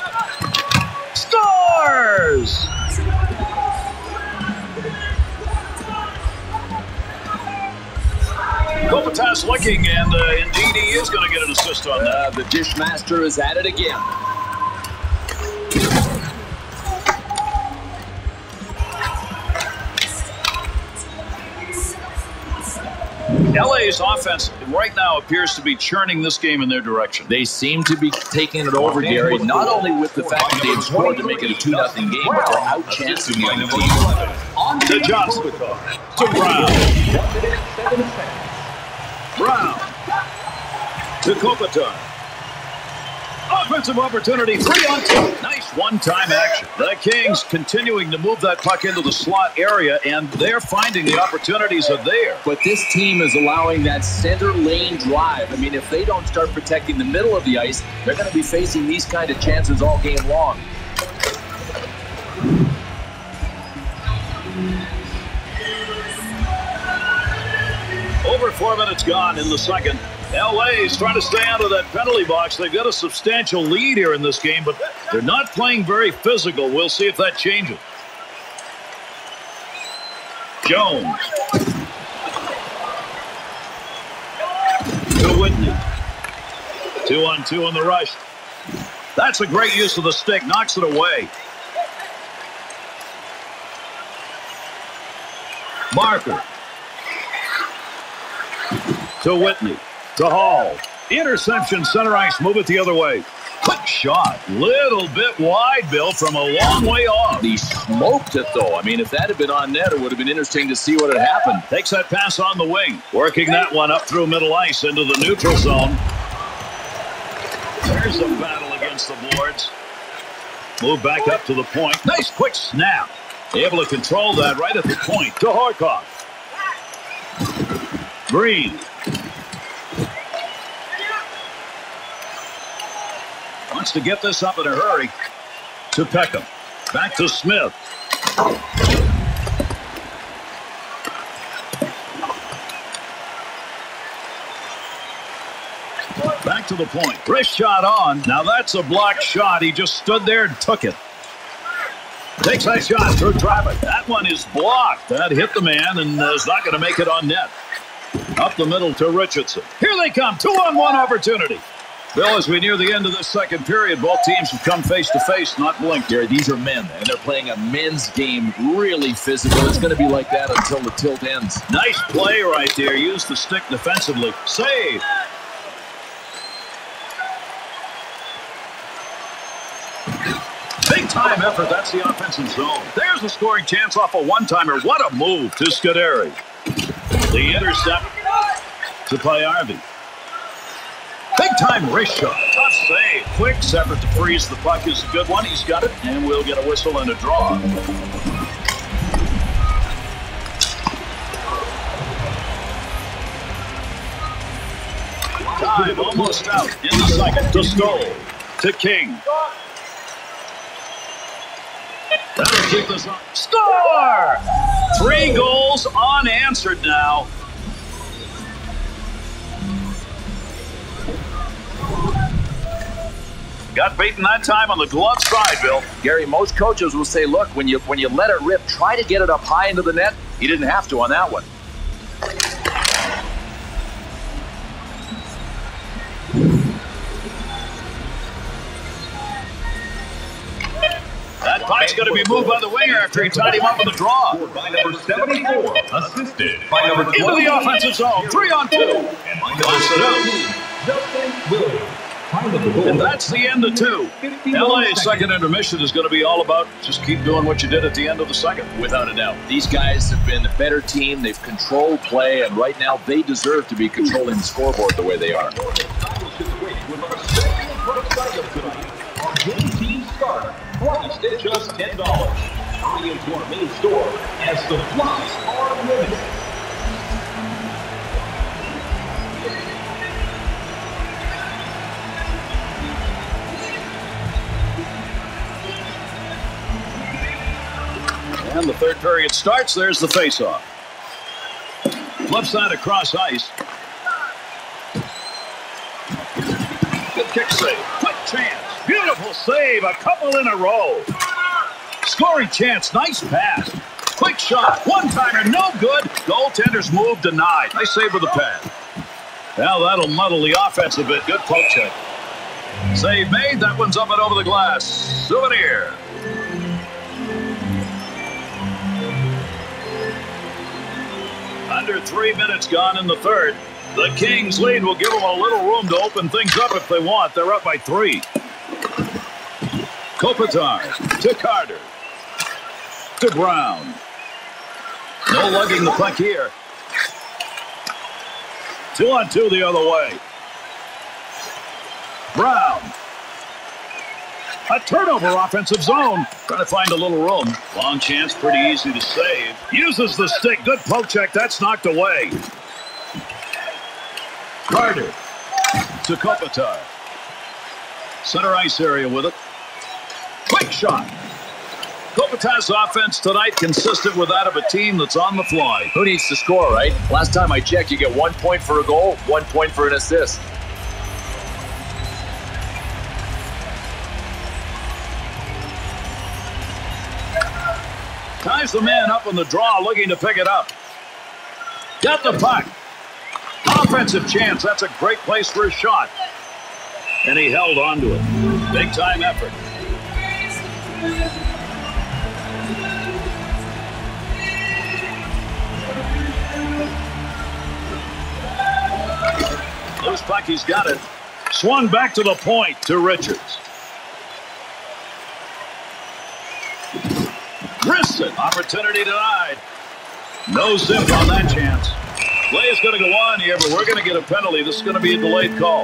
Scores! Kopitas looking, and uh, indeed he is going to get an assist on that. Uh, the Dishmaster is at it again. L A's offense right now appears to be churning this game in their direction. They seem to be taking it over, Gary, not only with the fact that they've scored to make it a two nothing game, but they're out-chancing the other team. To Johnson. To Brown. Brown. To Kopitar. Offensive opportunity, three on two. Nice one-time action. The Kings continuing to move that puck into the slot area, and they're finding the opportunities are there. But this team is allowing that center lane drive. I mean, if they don't start protecting the middle of the ice, they're going to be facing these kind of chances all game long. Over four minutes gone in the second. L A's trying to stay out of that penalty box. They've got a substantial lead here in this game, but they're not playing very physical. We'll see if that changes. Jones. To Whitney. Two on two on the rush. That's a great use of the stick. Knocks it away. Marker. To Whitney. To Hall. Interception, center ice. Move it the other way. Quick shot. Little bit wide, Bill, from a long way off. He smoked it, though. I mean, if that had been on net, it would have been interesting to see what had happened. Takes that pass on the wing. Working that one up through middle ice into the neutral zone. There's a battle against the boards. Move back up to the point. Nice quick snap. Able to control that right at the point. To Horkoff. Green. Wants to get this up in a hurry. To Peckham. Back to Smith. Back to the point. Wrist shot on. Now that's a blocked shot. He just stood there and took it. Takes that shot through traffic. That one is blocked. That hit the man and is not going to make it on net. Up the middle to Richardson. Here they come. Two-on-one opportunity. Bill, as we near the end of this second period, both teams have come face-to-face, not blinked. Gary, these are men, and they're playing a men's game, really physical. It's going to be like that until the tilt ends. Nice play right there. Use the stick defensively. Save. Big-time effort. That's the offensive zone. There's the scoring chance off a one-timer. What a move to Scuderi. The intercept to Payarvi. Big-time wrist shot. Tough save. Quick effort to freeze the puck is a good one. He's got it, and we'll get a whistle and a draw. Time almost out in the second. To Stoll. To King. That'll keep us on. Score! Three goals unanswered now. Got beaten that time on the glove side, Bill. Gary, most coaches will say, look, when you when you let it rip, try to get it up high into the net. He didn't have to on that one. That puck's going to be moved by the winger after he tied him up with a draw. By number seventy-four, assisted by number Into the offensive zone, three on two. And by number seventeen, Justin Williams. And that's the end of two. L A's second intermission is going to be all about just keep doing what you did at the end of the second. Without a doubt. These guys have been the better team. They've controlled play, and right now they deserve to be controlling the scoreboard the way they are. With our second first item tonight, our game team starter, priced at just ten dollars. Hurry into our main store as supplies are limited. And the third period starts. There's the faceoff. Left side across ice. Good kick save. Quick chance. Beautiful save. A couple in a row. Scoring chance. Nice pass. Quick shot. One-timer. No good. Goaltender's move denied. Nice save with the pad. Now that'll muddle the offense a bit. Good poke check. Save made. That one's up and over the glass. Souvenir. Under three minutes gone in the third. The Kings lead will give them a little room to open things up if they want. They're up by three. Kopitar to Carter. To Brown. No lugging the puck here. Two on two the other way. Brown. A turnover offensive zone. Trying to find a little room. Long chance, pretty easy to save. Uses the stick. Good poke check. That's knocked away. Carter to Kopitar. Center ice area with it. Quick shot. Kopitar's offense tonight consistent with that of a team that's on the fly. Who needs to score, right? Last time I checked, you get one point for a goal, one point for an assist. Ties the man up on the draw, looking to pick it up. Got the puck. Offensive chance. That's a great place for a shot. And he held on to it. Big time effort. Loose puck, he's got it. Swung back to the point to Richards. Wristed. Opportunity denied. No zip on that chance. Play is going to go on here, but we're going to get a penalty. This is going to be a delayed call.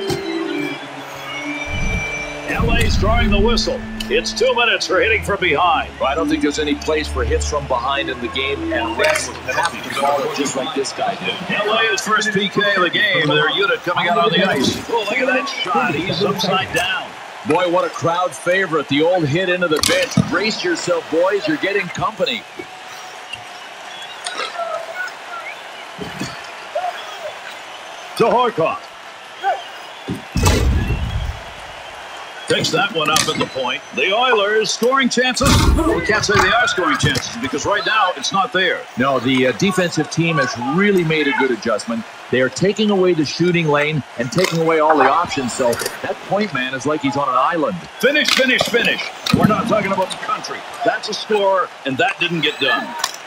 L A's drawing the whistle. It's two minutes for hitting from behind. Well, I don't think there's any place for hits from behind in the game, and Reds have to follow it just like this guy did. L A's first P K of the game. Their unit coming out on the ice. Oh, look at that shot. He's upside down. Boy, what a crowd favorite. The old hit into the bench. Brace yourself, boys. You're getting company. To Horcoff. Takes that one up at the point. The Oilers scoring chances. We can't say they are scoring chances because right now it's not there. No, the uh, defensive team has really made a good adjustment. They are taking away the shooting lane and taking away all the options. So that point man is like he's on an island. Finish, finish, finish. We're not talking about the country. That's a score, and that didn't get done.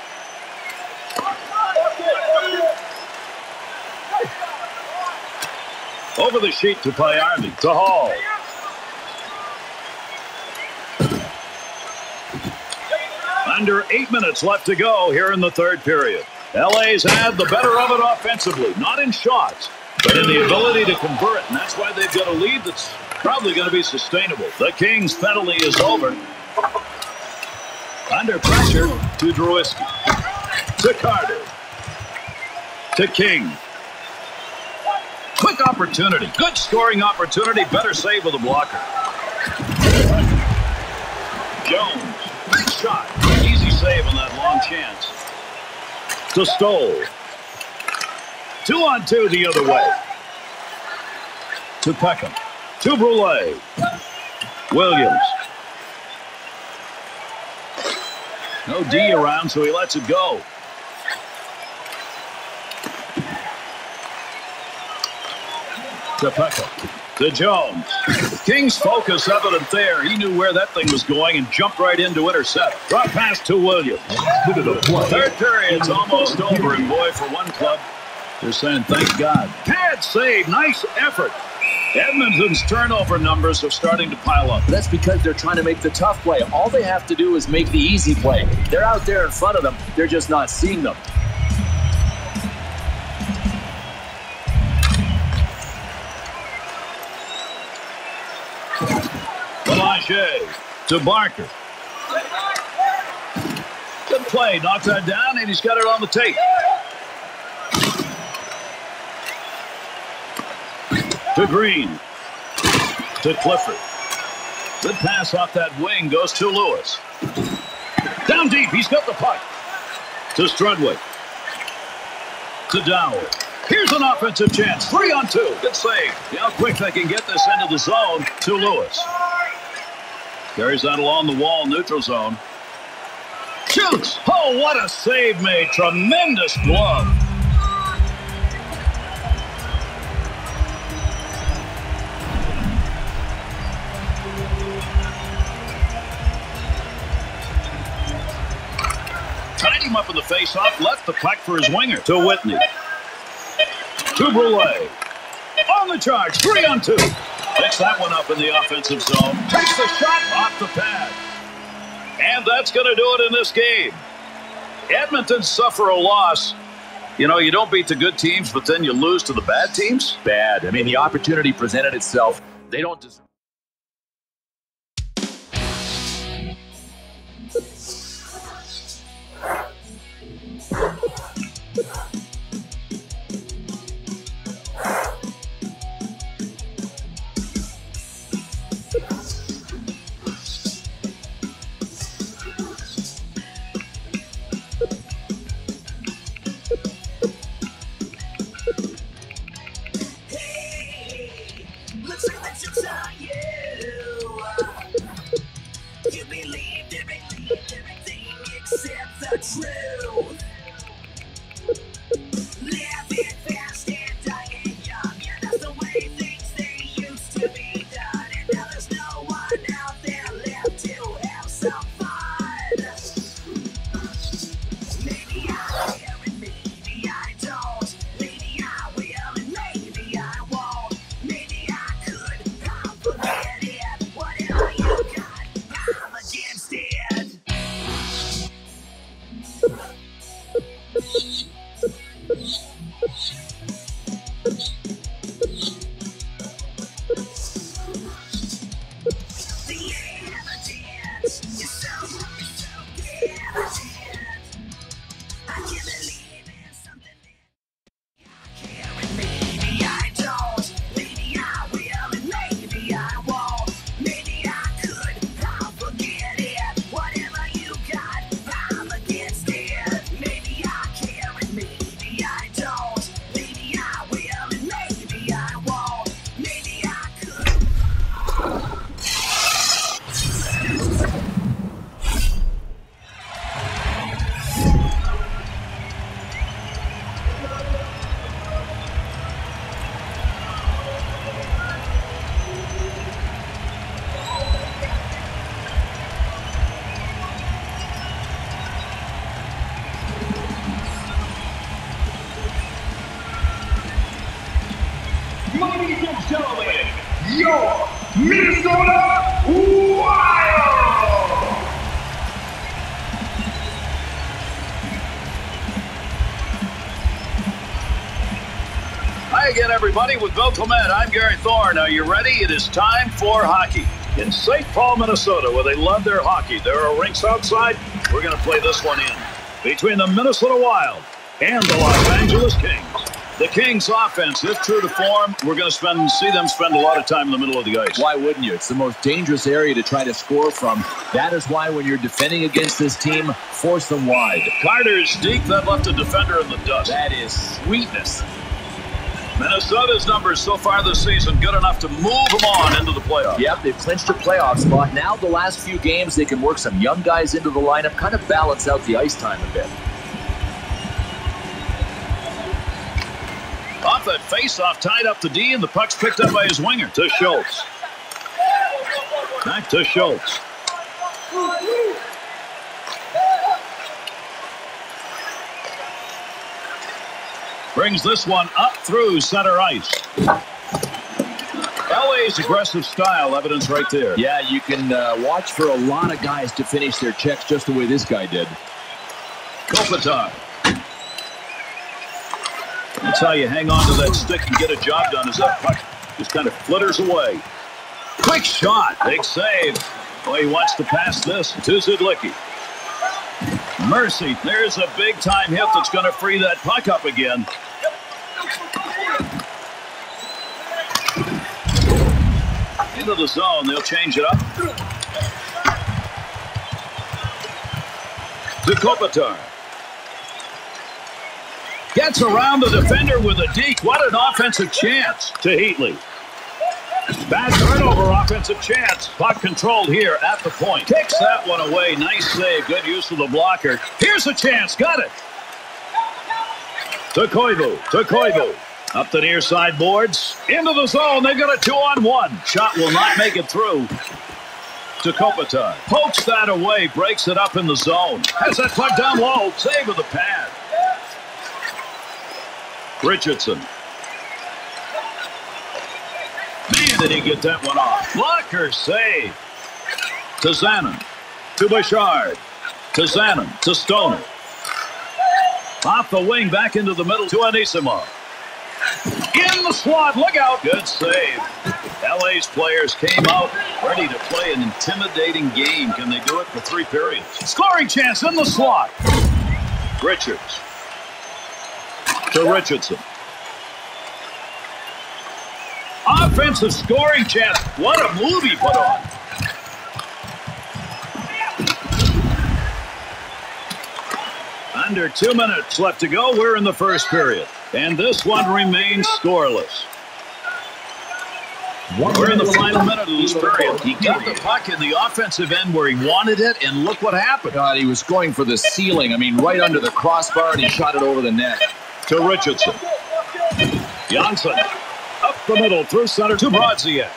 Over the sheet to Payardi. To Hall. Under eight minutes left to go here in the third period. L A's had the better of it offensively, not in shots, but in the ability to convert, and that's why they've got a lead that's probably going to be sustainable. The Kings' penalty is over. Under pressure to Drewiski. To Carter. To King. Quick opportunity. Good scoring opportunity. Better save with the blocker. Jones. chance. To Stoll. Two on two the other way. To Peckham. To Brule. Williams. No D around, so he lets it go. To Peckham. To Jones. King's focus evident there. He knew where that thing was going and jumped right in to intercept. Drop pass to Williams. Third period's almost over, and boy, for one club, they're saying thank God. Pad save, nice effort. Edmonton's turnover numbers are starting to pile up. That's because they're trying to make the tough play. All they have to do is make the easy play. They're out there in front of them. They're just not seeing them. Belanger to Barker. Good play. Knocks that down, and he's got it on the tape. To Green. To Clifford. Good pass off that wing. Goes to Lewis. Down deep. He's got the puck. To Strudwick. To Dowell. Here's an offensive chance. Three on two. Good save. See how quick they can get this into the zone. To Lewis. Carries that along the wall, neutral zone. Shoots! Oh, what a save made. Tremendous glove. Tied him up in the face-off, left the puck for his winger. To Whitney. To Brule. On the charge, three on two. Picks that one up in the offensive zone. Takes the shot off the pad. And that's going to do it in this game. Edmonton suffer a loss. You know, you don't beat the good teams, but then you lose to the bad teams. Bad. I mean, the opportunity presented itself. They don't deserve. Ladies and gentlemen, your Minnesota Wild! Hi again, everybody. With Bill Clement, I'm Gary Thorne. Are you ready? It is time for hockey. In Saint Paul, Minnesota, where they love their hockey. There are rinks outside. We're going to play this one in between the Minnesota Wild and the Los Angeles Kings. The Kings offense, if true to form, we're going to spend see them spend a lot of time in the middle of the ice. Why wouldn't you? It's the most dangerous area to try to score from. That is why when you're defending against this team, force them wide. Carter's deep, that left a defender in the dust. That is sweetness. Minnesota's numbers so far this season good enough to move them on into the playoffs. Yep, they've clinched a playoff spot. Now the last few games, they can work some young guys into the lineup, kind of balance out the ice time a bit. Off that face-off, tied up the D, and the puck's picked up by his winger. To Schultz. Back to Schultz. Brings this one up through center ice. L A's aggressive style, evidence right there. Yeah, you can uh, watch for a lot of guys to finish their checks just the way this guy did. Kopitar. That's how you hang on to that stick and get a job done, as that puck just kind of flitters away. Quick shot. Big save. Boy, he wants to pass this to Zidlicki. Mercy. There's a big-time hit that's going to free that puck up again. Into the zone. They'll change it up. To Kopitar. Gets around the defender with a deke. What an offensive chance to Heatley. Bad turnover, offensive chance. Puck controlled here at the point. Kicks that one away. Nice save. Good use of the blocker. Here's a chance. Got it. To Koivu. To Koivu. Up the near side boards. Into the zone. They've got a two-on-one. Shot will not make it through. To Kopitar. Pokes that away. Breaks it up in the zone. Has that puck down low. Save with the pad. Richardson. Man, did he get that one off. Blocker save. To Zanin. To Bouchard. To Zanin. To Stoner. Off the wing, back into the middle to Anisimov. In the slot. Look out. Good save. L A's players came out ready to play an intimidating game. Can they do it for three periods? Scoring chance in the slot. Richards. To Richardson. Offensive scoring chance. What a move he put on. Under two minutes left to go. We're in the first period. And this one remains scoreless. We're in the final minute of this period. He got the puck in the offensive end where he wanted it, and look what happened. God, he was going for the ceiling. I mean, right under the crossbar, and he shot it over the net. To Richardson. Johnson. Up the middle, through center to Brodziak.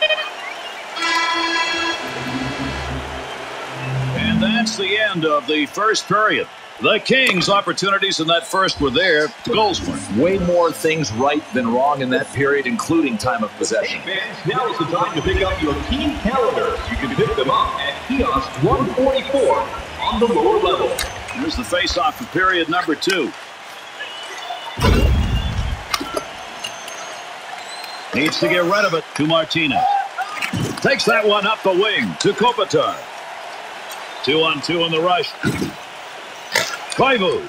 And that's the end of the first period. The Kings' opportunities in that first were there. Goals weren't. Way more things right than wrong in that period, including time of possession. Fans, now is the time to pick up your team calendars. You can pick them up at kiosk one forty-four on the lower level. Here's the face-off for period number two. Needs to get rid of it to Martinez. Takes that one up the wing to Kopitar. Two on two in the rush. Koivu.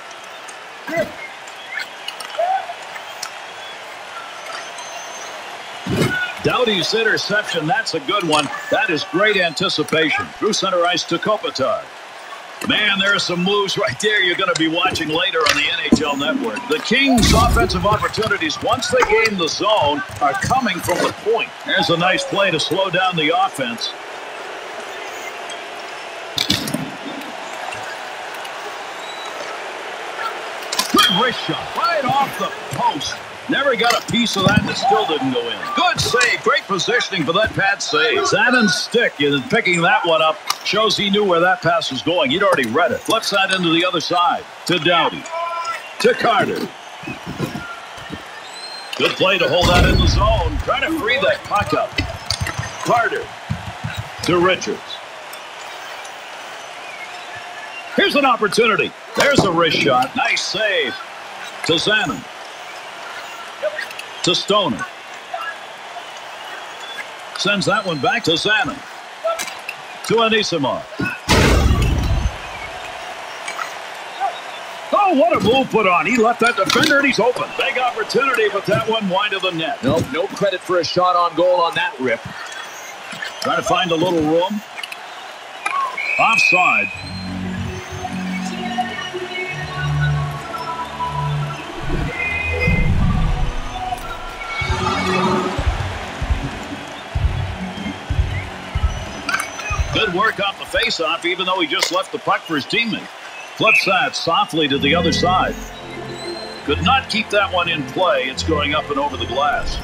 Doughty's interception, that's a good one. That is great anticipation. Through center ice to Kopitar. Man, there are some moves right there you're going to be watching later on the N H L Network. The Kings' offensive opportunities, once they gain the zone, are coming from the point. There's a nice play to slow down the offense. Good wrist shot right off the post. Never got a piece of that and it still didn't go in. Good save. Great positioning for that pad save. Zanin's stick is picking that one up. Shows he knew where that pass was going. He'd already read it. Flips that into the other side. To Doughty. To Carter. Good play to hold that in the zone. Trying to free that puck up. Carter. To Richards. Here's an opportunity. There's a wrist shot. Nice save. To Zanin. To Stoner. Sends that one back to Zanin. To Anisimov. Oh, what a move put on. He left that defender, and he's open. Big opportunity, but that one wide of the net. No, no credit for a shot on goal on that rip. Trying to find a little room. Offside. Good work off the face-off, even though he just left the puck for his teammate. Flips that softly to the other side. Could not keep that one in play. It's going up and over the glass.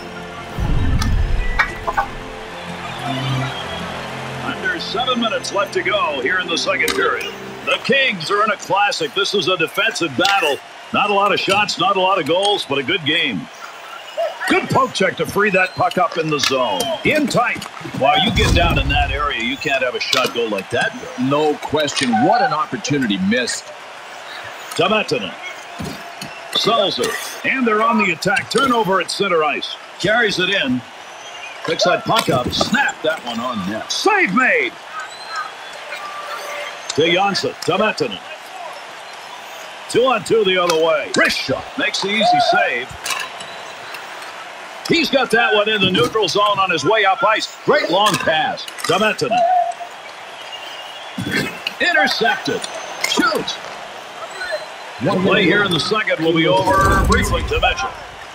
Under seven minutes left to go here in the second period. The Kings are in a classic. This is a defensive battle. Not a lot of shots, not a lot of goals, but a good game. Good poke check to free that puck up in the zone. In tight. While you get down in that area, you can't have a shot go like that. No question. What an opportunity missed. Tamatinen. Sulzer. And they're on the attack. Turnover at center ice. Carries it in. Picks that puck up. Snap that one on net. Save made. To Janssen. Tamatinen. Two on two the other way. Wrist shot. Makes the easy save. He's got that one in the neutral zone on his way up ice. Great long pass. Tamatinen. Intercepted. Shoots. One play here in the second will be over briefly to Mitchell.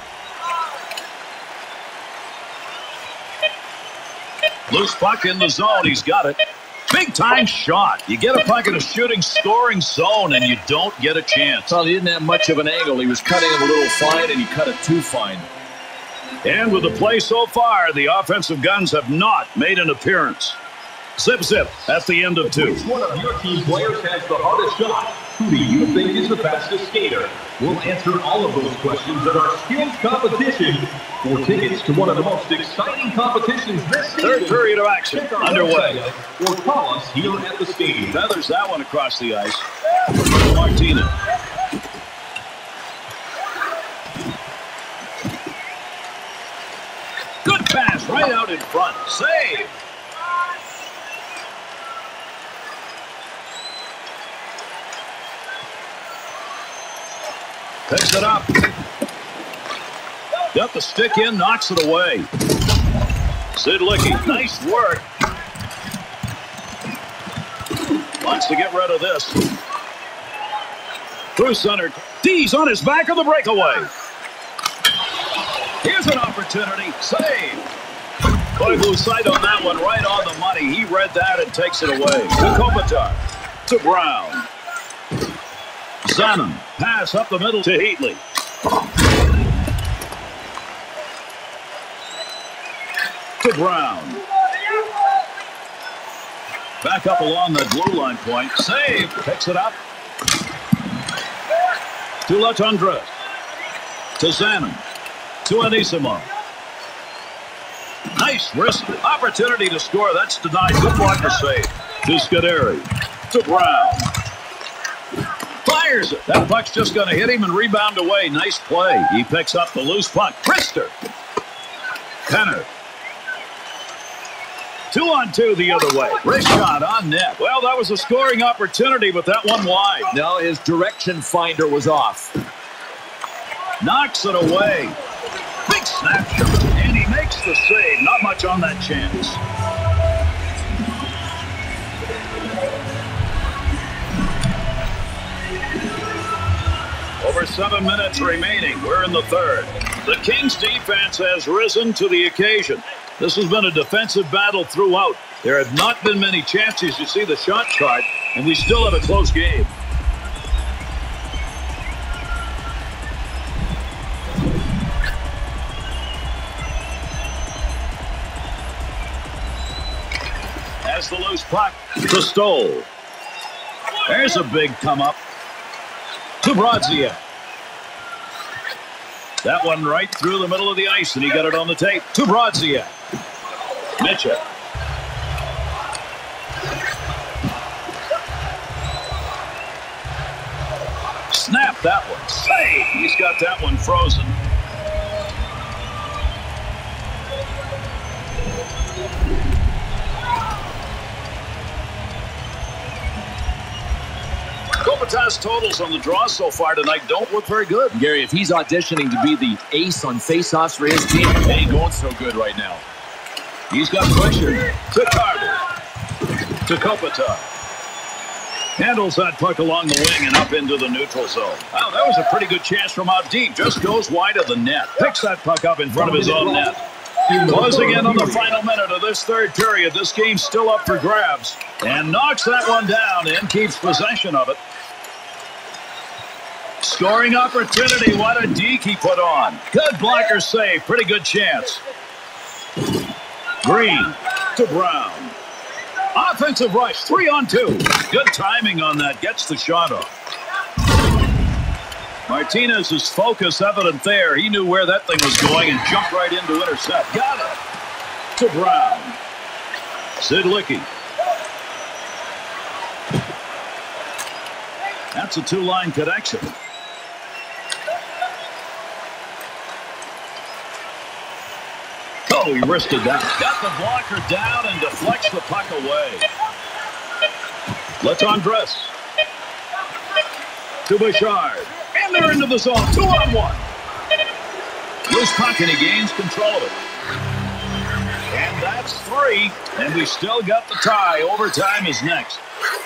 Loose puck in the zone. He's got it. Big time shot. You get a puck in a shooting, scoring zone, and you don't get a chance. Well, he didn't have much of an angle. He was cutting it a little fine, and he cut it too fine. And with the play so far, the offensive guns have not made an appearance. Zip, zip at the end of two. Which one of your team players has the hardest shot? Who do you think is the fastest skater? We'll answer all of those questions at our skills competition. For tickets to one of the most exciting competitions this season, Third period of action underway. Or call us here at the stadium. Feathers that one across the ice. Martinez. Good pass right out in front. Save. Picks it up. Got the stick in, knocks it away. Sid Licky, nice work. Wants to get rid of this. Through center. D's on his back of the breakaway. Here's an opportunity. Save. Boy, blew sight on that one, right on the money. He read that and takes it away. To Kopitar. To Brown. Zanin. Pass up the middle to Heatley. To Brown. Back up along the blue line point. Save. Picks it up. To Latundra. To Zanin. To Anisimov. Nice wrist. Opportunity to score. That's denied. Good blocker save. To Scuderi. To Brown. Fires it. That puck's just going to hit him and rebound away. Nice play. He picks up the loose puck. Krister. Penner. Two on two the other way. Wrist shot on net. Well, that was a scoring opportunity, but that one wide. No, his direction finder was off. Knocks it away. Big snapshot. And he makes the save. Not much on that chance. Over seven minutes remaining. We're in the third. The Kings defense has risen to the occasion. This has been a defensive battle throughout. There have not been many chances. You see the shot chart, and we still have a close game. Has the loose puck to Stoll. There's a big come up to Brodziak. That one right through the middle of the ice, and he got it on the tape to Brodziak. Mitchell. Snap that one. Save. He's got that one frozen. Kopitar's totals on the draw so far tonight don't look very good. Gary, if he's auditioning to be the ace on faceoffs for his team, it ain't going so good right now. He's got pressure. To Carter. To Kopitar. Handles that puck along the wing and up into the neutral zone. Wow, that was a pretty good chance from out deep. Just goes wide of the net. Picks that puck up in front of his own net. Closing in on the final minute of this third period. This game's still up for grabs. And knocks that one down and keeps possession of it. Scoring opportunity. What a deke he put on. Good blocker save. Pretty good chance. Green to Brown. Offensive rush. Three on two. Good timing on that. Gets the shot off. Martinez's focus evident there. He knew where that thing was going and jumped right in to intercept. Got it. To Brown. Sid Licky. That's a two-line connection. Oh, he wristed that. Got the blocker down and deflects the puck away. Let's undress. To Bouchard. And they're into the zone. Two on one. Loose puck and he gains control of it. And that's three. And we still got the tie. Overtime is next.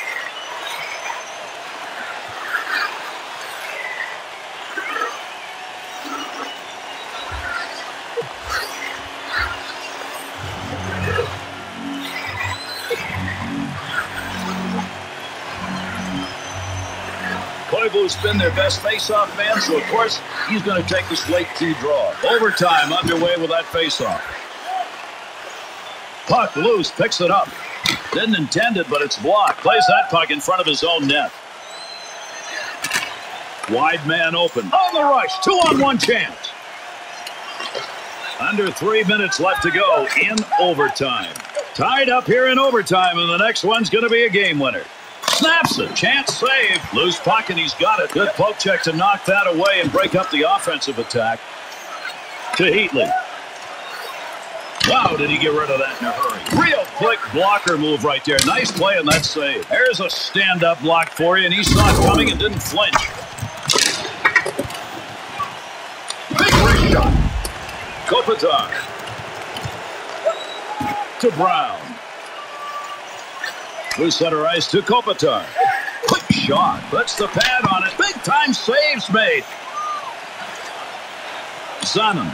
Koivu's been their best face-off man, so of course he's going to take this late key draw. Overtime underway with that face-off. Puck loose, picks it up. Didn't intend it, but it's blocked. Plays that puck in front of his own net. Wide man open. On the rush, two-on-one chance. Under three minutes left to go in overtime. Tied up here in overtime, and the next one's going to be a game winner. Snaps it. Chance save. Loose puck, and he's got it. Good poke check to knock that away and break up the offensive attack. To Heatley. Wow, did he get rid of that in a hurry. Real quick blocker move right there. Nice play on that save. There's a stand-up block for you, and he saw it coming and didn't flinch. Big wrist shot. Kopitar. To Brown. Through center ice to Kopitar. Quick shot. Puts the pad on it. Big time saves made. Sonnen.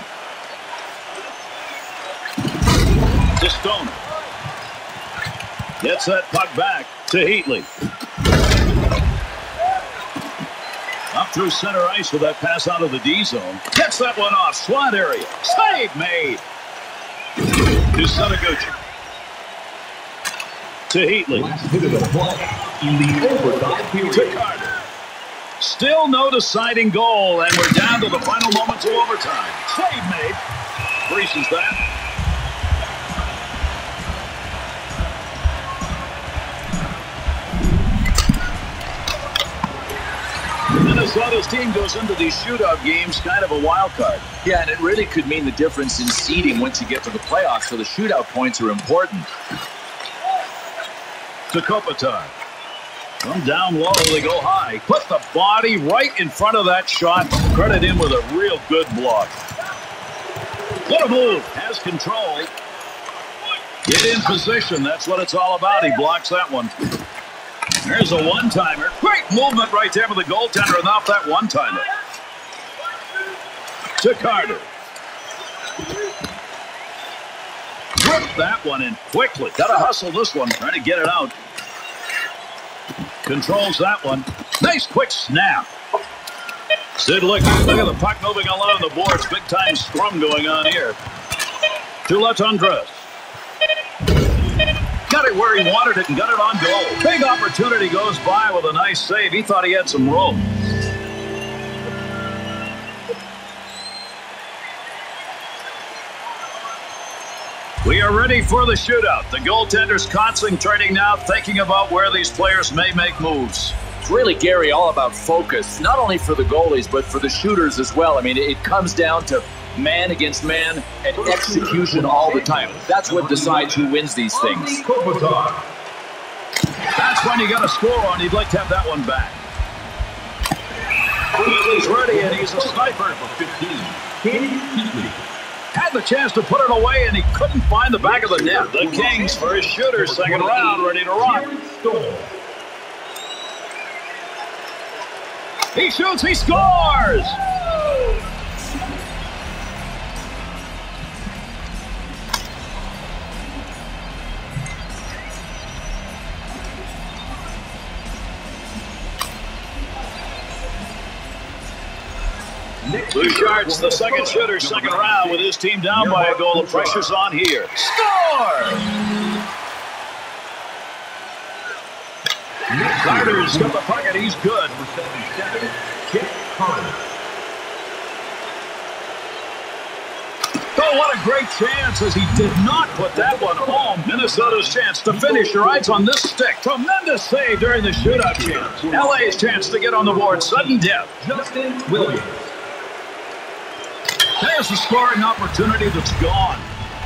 To Stone. Gets that puck back to Heatley. Up through center ice with that pass out of the D zone. Gets that one off. Slot area. Save made. To Setaguchi. To Heatley. Last hit of the play in the overtime period. To Carter. Still no deciding goal, and we're down to the final moments of overtime. Save made. Breaches that. Minnesota's team goes into these shootout games kind of a wild card. Yeah, and it really could mean the difference in seeding once you get to the playoffs, so the shootout points are important. To Kopitar. From down low, they go high. Put the body right in front of that shot. Credit him with a real good block. What a move. Has control. Get in position. That's what it's all about. He blocks that one. There's a one-timer. Great movement right there with the goaltender and off that one-timer. To Carter. Ripped that one in quickly. Got to hustle this one. Trying to get it out. Controls that one. Nice quick snap. Sid Licky. Look at the puck moving along the boards. Big time scrum going on here. To Latendresse. Got it where he wanted it and got it on goal. Big opportunity goes by with a nice save. He thought he had some room. We are ready for the shootout. The goaltender's concentrating now, thinking about where these players may make moves. It's really, Gary, all about focus, not only for the goalies, but for the shooters as well. I mean, it comes down to man against man and execution all the time. That's what decides who wins these things. That's when you got a score on. You'd like to have that one back. He's ready, and he's a sniper. fifteen, Kenny Keatley. Had the chance to put it away, and he couldn't find the back of the net. The Kings for his shooter, second round, ready to rock. He shoots, he scores! Bouchard's the second shooter, second round, with his team down by a goal. The pressure's on here. Score! Carter's got the puck, and he's good. Oh, what a great chance, as he did not put that one home. Minnesota's chance to finish rides on this stick. Tremendous save during the shootout chance. L A's chance to get on the board. Sudden death. Justin Williams. There's a scoring opportunity that's gone.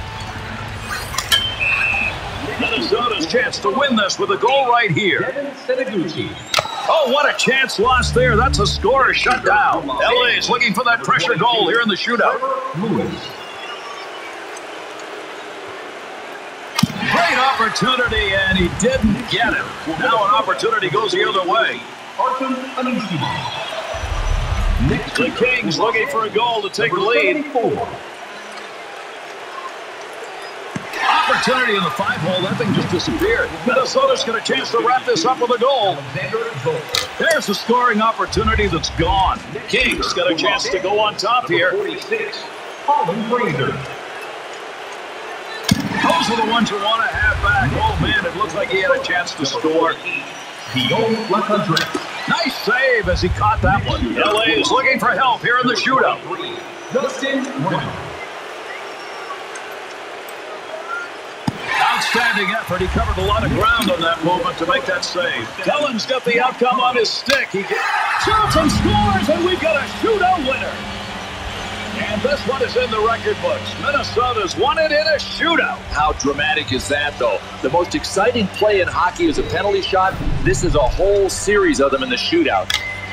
Minnesota's chance to win this with a goal right here. Devin Seneguchi. Oh, what a chance lost there. That's a score shut down. L A's looking for that pressure goal here in the shootout. Great opportunity, and he didn't get it. Now an opportunity goes the other way. Artem Anisimov. The Kings looking for a goal to take the lead. Opportunity in the five-hole. That thing just disappeared. Minnesota's got a chance to wrap this up with a goal. There's the scoring opportunity that's gone. Kings got a chance to go on top here. Colin Fraser. Those are the ones you want to have back. Oh, man, it looks like he had a chance to score. Guillaume Lacondre. Nice save as he caught that one. L A is looking for help here in the shootout. Dustin Brown. Outstanding effort. He covered a lot of ground on that movement to make that save. Kellen's got the outcome on his stick. He shoots and scores, and we've got a shootout winner. And this one is in the record books. Minnesota's won it in a shootout. How dramatic is that, though? The most exciting play in hockey is a penalty shot. This is a whole series of them in the shootout.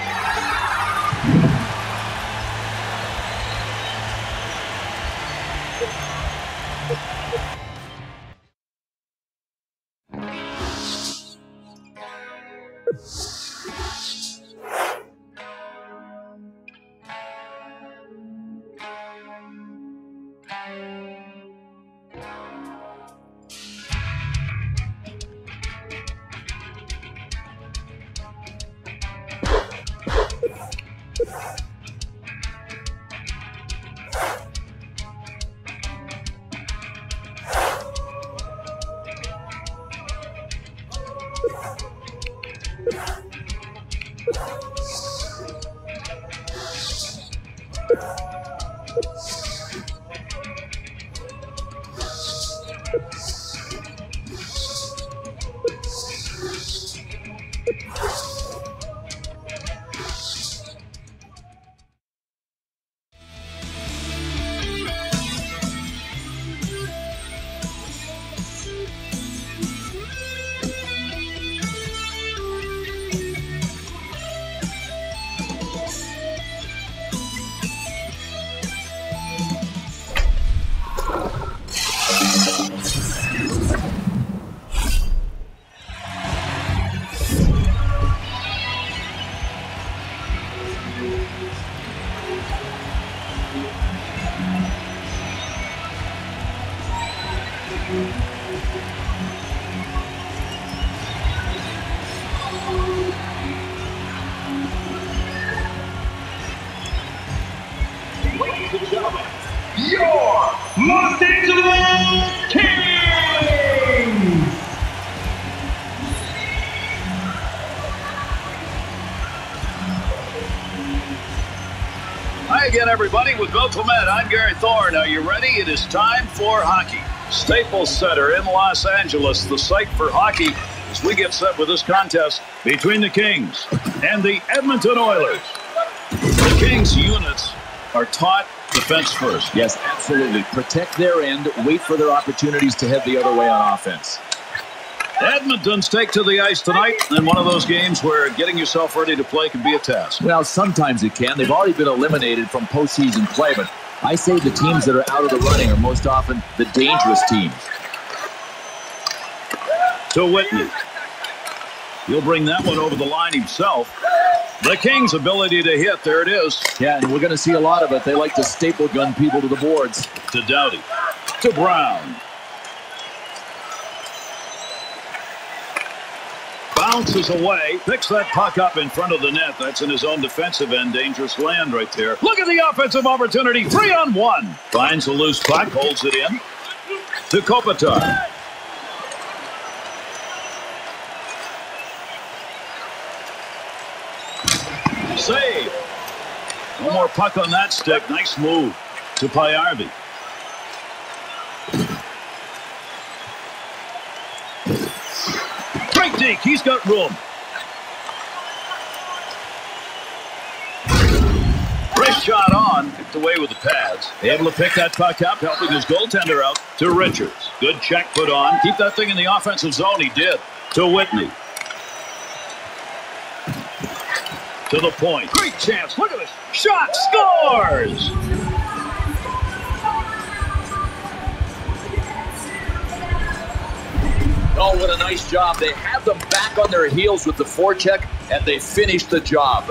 Los Angeles Kings! Hi again, everybody. With Bill Clement, I'm Gary Thorne. Are you ready? It is time for hockey. Staples Center in Los Angeles, the site for hockey, as we get set with this contest between the Kings and the Edmonton Oilers. The Kings units are taught defense first. Yes, absolutely. Protect their end. Wait for their opportunities to head the other way on offense. Edmonton's take to the ice tonight in one of those games where getting yourself ready to play can be a task. Well, sometimes it can. They've already been eliminated from postseason play, but I say the teams that are out of the running are most often the dangerous teams. To Whitney. He'll bring that one over the line himself. The Kings' ability to hit, there it is. Yeah, and we're going to see a lot of it. They like to staple gun people to the boards. To Doughty. To Brown. Bounces away, picks that puck up in front of the net. That's in his own defensive end. Dangerous land right there. Look at the offensive opportunity. Three on one. Finds a loose puck, holds it in. To Kopitar. Save. No more puck on that stick. Nice move to Pajärvi. Great deke. He's got room. Wrist shot on. Picked away with the pads. Able to pick that puck up, helping his goaltender out. To Richards. Good check put on. Keep that thing in the offensive zone. He did. To Whitney. To the point. Great chance. Look at this. Shot. Scores! Oh, what a nice job. They have them back on their heels with the forecheck, and they finished the job.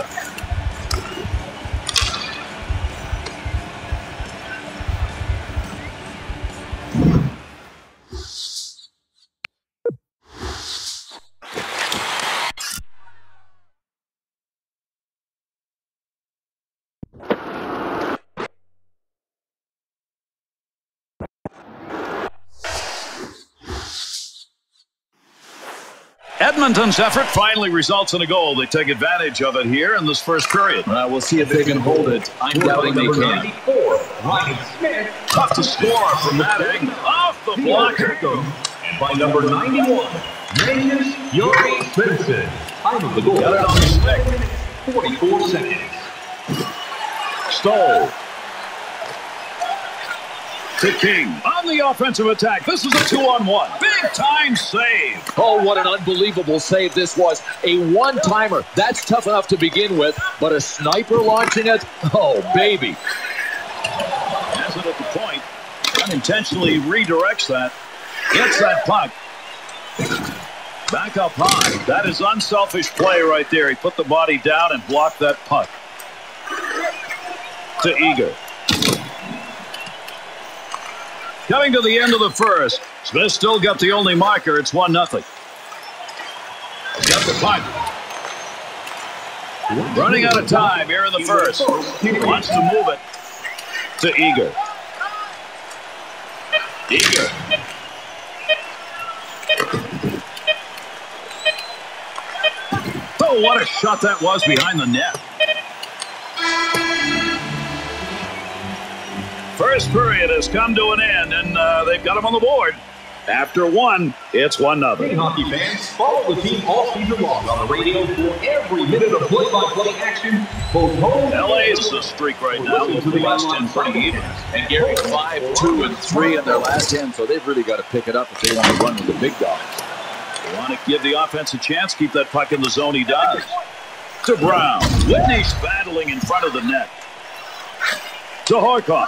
Edmonton's effort finally results in a goal. They take advantage of it here in this first period. Uh, we'll see if they can hold it. I'm doubting they can. ninety-four, Ryan Smith. Tough to score from that angle. Off the blocker. And by number ninety-one, Magnus Jori Svensson. Time of the goal. Got it on the stick. forty-four seconds. Stoll. To King. On the offensive attack. This is a two-on-one. Big-time save. Oh, what an unbelievable save this was. A one-timer. That's tough enough to begin with, but a sniper launching it? Oh, baby. Has it at the point. Unintentionally redirects that. Gets that puck. Back up high. That is unselfish play right there. He put the body down and blocked that puck. To Eager. Coming to the end of the first. Smith still got the only marker. It's one nothing. Got the puck. Running out of time here in the first. Wants to move it to Eager. Eager. Oh, what a shot that was behind the net. First period has come to an end, and uh, they've got him on the board. After one, it's one nothing. Hey, hockey fans, follow the team all season long on the radio for every minute of play-by-play action. Both home L A's a streak right now with the last ten pretty even. And Gary, five, two, and three in their last ten, so they've really got to pick it up if they want to run with the big dogs. They want to give the offense a chance, keep that puck in the zone. He does. To Brown. Whitney's battling in front of the net. To Horcoff.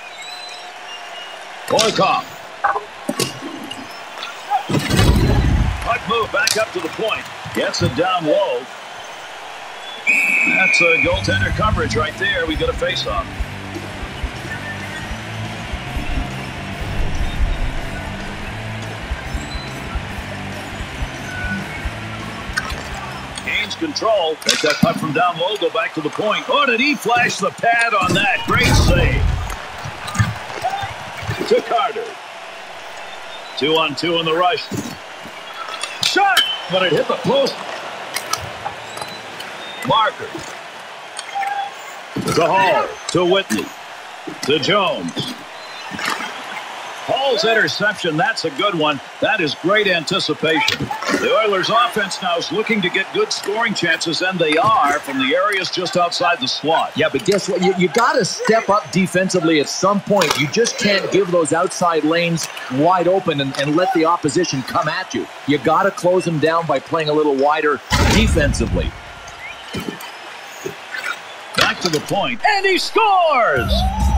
Horcoff. Puck move back up to the point. Gets it down low. That's a goaltender coverage right there. We got a face-off. Gains control. Take that puck from down low. Go back to the point. Oh, did he flash the pad on that? Great save. To Carter. Two on two in the rush. Shot! But it hit the post. Marker. To Hall. To Whitney. To Jones. Hall Scholes interception. That's a good one. That is great anticipation. The Oilers offense now is looking to get good scoring chances, and they are from the areas just outside the slot. Yeah, but guess what? You, you got to step up defensively at some point. You just can't give those outside lanes wide open and, and let the opposition come at you. You got to close them down by playing a little wider defensively. Back to the point, and he scores!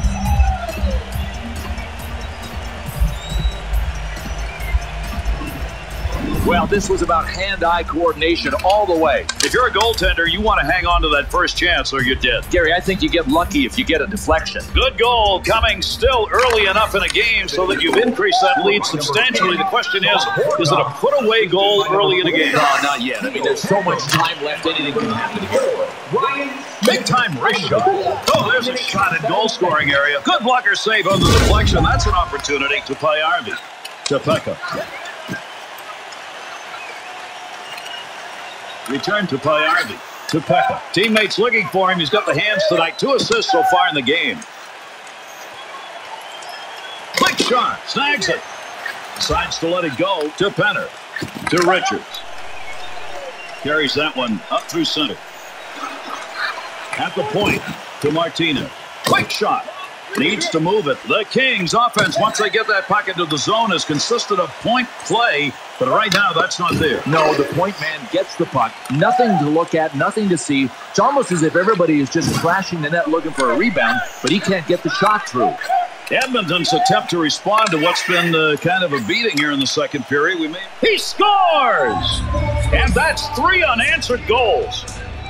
Well, this was about hand-eye coordination all the way. If you're a goaltender, you want to hang on to that first chance or you're dead. Gary, I think you get lucky if you get a deflection. Good goal coming still early enough in a game so that you've increased that lead substantially. The question is, is it a put-away goal early in a game? No, not yet. I mean, there's so much time left, anything can happen here. Big-time wrist shot. Oh, there's a shot at goal-scoring area. Good blocker save on the deflection. That's an opportunity to play Arby. To Pekka. Return to Payardi. To Pekka. Teammates looking for him. He's got the hands tonight. Two assists so far in the game. Quick shot. Snags it. Decides to let it go to Penner. To Richards. Carries that one up through center. At the point to Martinez. Quick shot. Needs to move it. The Kings offense, once they get that puck into the zone, is consisted of point play. But right now, that's not there. No, the point man gets the puck. Nothing to look at, nothing to see. It's almost as if everybody is just crashing the net looking for a rebound, but he can't get the shot through. Edmonton's attempt to respond to what's been uh, kind of a beating here in the second period. We may... He scores! And that's three unanswered goals.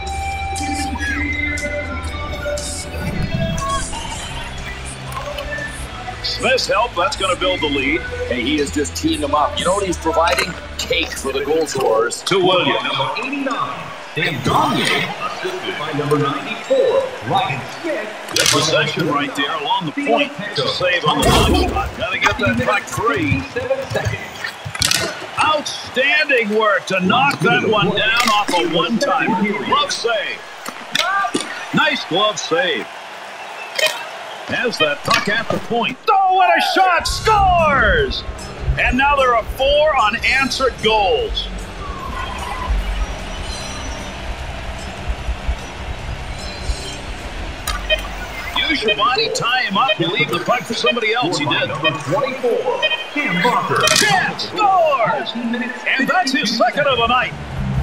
Smith's help, that's going to build the lead. Hey, he is just teeing them up. You know what he's providing? Cake for the goal scorers. To Williams. Number eighty-nine, Sam Gagner, assisted by number ninety-four, Ryan Smith. Good possession right there along the point. Save on the long shot. Got to get that puck free. Outstanding work to knock that one down off a one-timer. Glove save. Nice glove save. Has that puck at the point. Oh, what a shot! Scores! And now there are four unanswered goals. Use your body, tie him up, and leave the puck for somebody else. He did. Number twenty-four, Cam Barker. Chance scores! And that's his second of the night.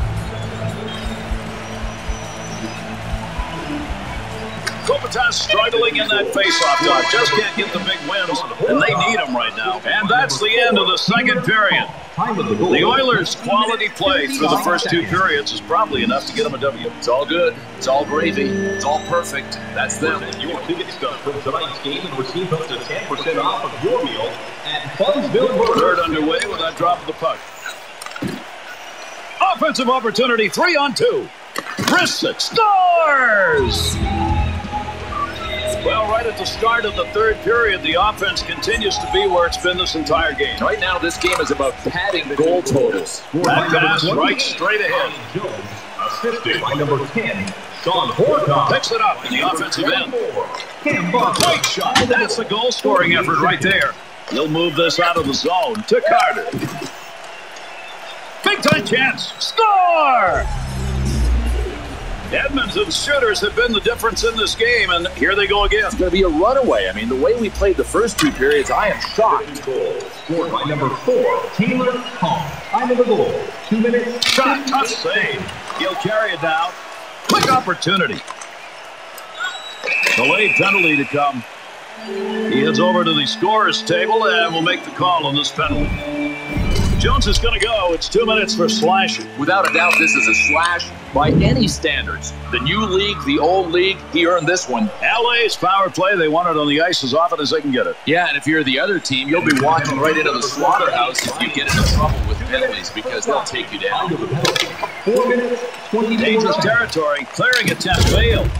Kopitar struggling in that faceoff dot. Just can't get the big wins, and they need them right now. And that's the end of the second period. The Oilers' quality play through the first two periods is probably enough to get them a W. It's all good. It's all gravy. It's all perfect. That's them. Your tickets from tonight's game and receive up to ten percent off of your meal at Fundsville. Third underway with that drop of the puck. Offensive opportunity, three on two. Brissett scores! Well, right at the start of the third period, the offense continues to be where it's been this entire game. Right now, this game is about padding goal totals. That pass right straight ahead. Jones, assisted by number ten, Sean Horcock. Picks it up in the offensive end. Cam Barker. Great shot. That's a goal-scoring effort right there. He'll move this out of the zone to Carter. Big-time chance. Score! Edmonton's shooters have been the difference in this game, and here they go again. It's going to be a runaway. I mean, the way we played the first two periods, I am shocked. Scored by number four, Taylor Hall. Time of the goal, two minutes. Shot, tough save. He'll carry it down. Quick opportunity. Delayed penalty to come. He heads over to the scorer's table and will make the call on this penalty. Jones is going to go. It's two minutes for slashing. Without a doubt, this is a slash by any standards. The new league, the old league, he earned this one. L A's power play, they want it on the ice as often as they can get it. Yeah, and if you're the other team, you'll be walking right into the slaughterhouse if you get into trouble with penalties because they'll take you down. Four minutes, twenty Dangerous territory. Clearing attempt failed.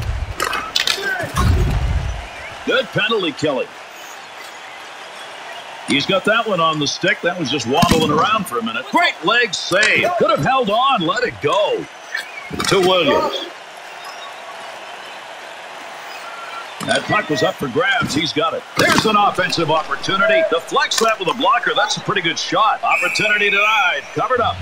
Good penalty killing. He's got that one on the stick. That was just wobbling around for a minute. Great leg save. Could have held on. Let it go. To Williams. That puck was up for grabs. He's got it. There's an offensive opportunity. Deflects that with a blocker. That's a pretty good shot. Opportunity denied. Covered up.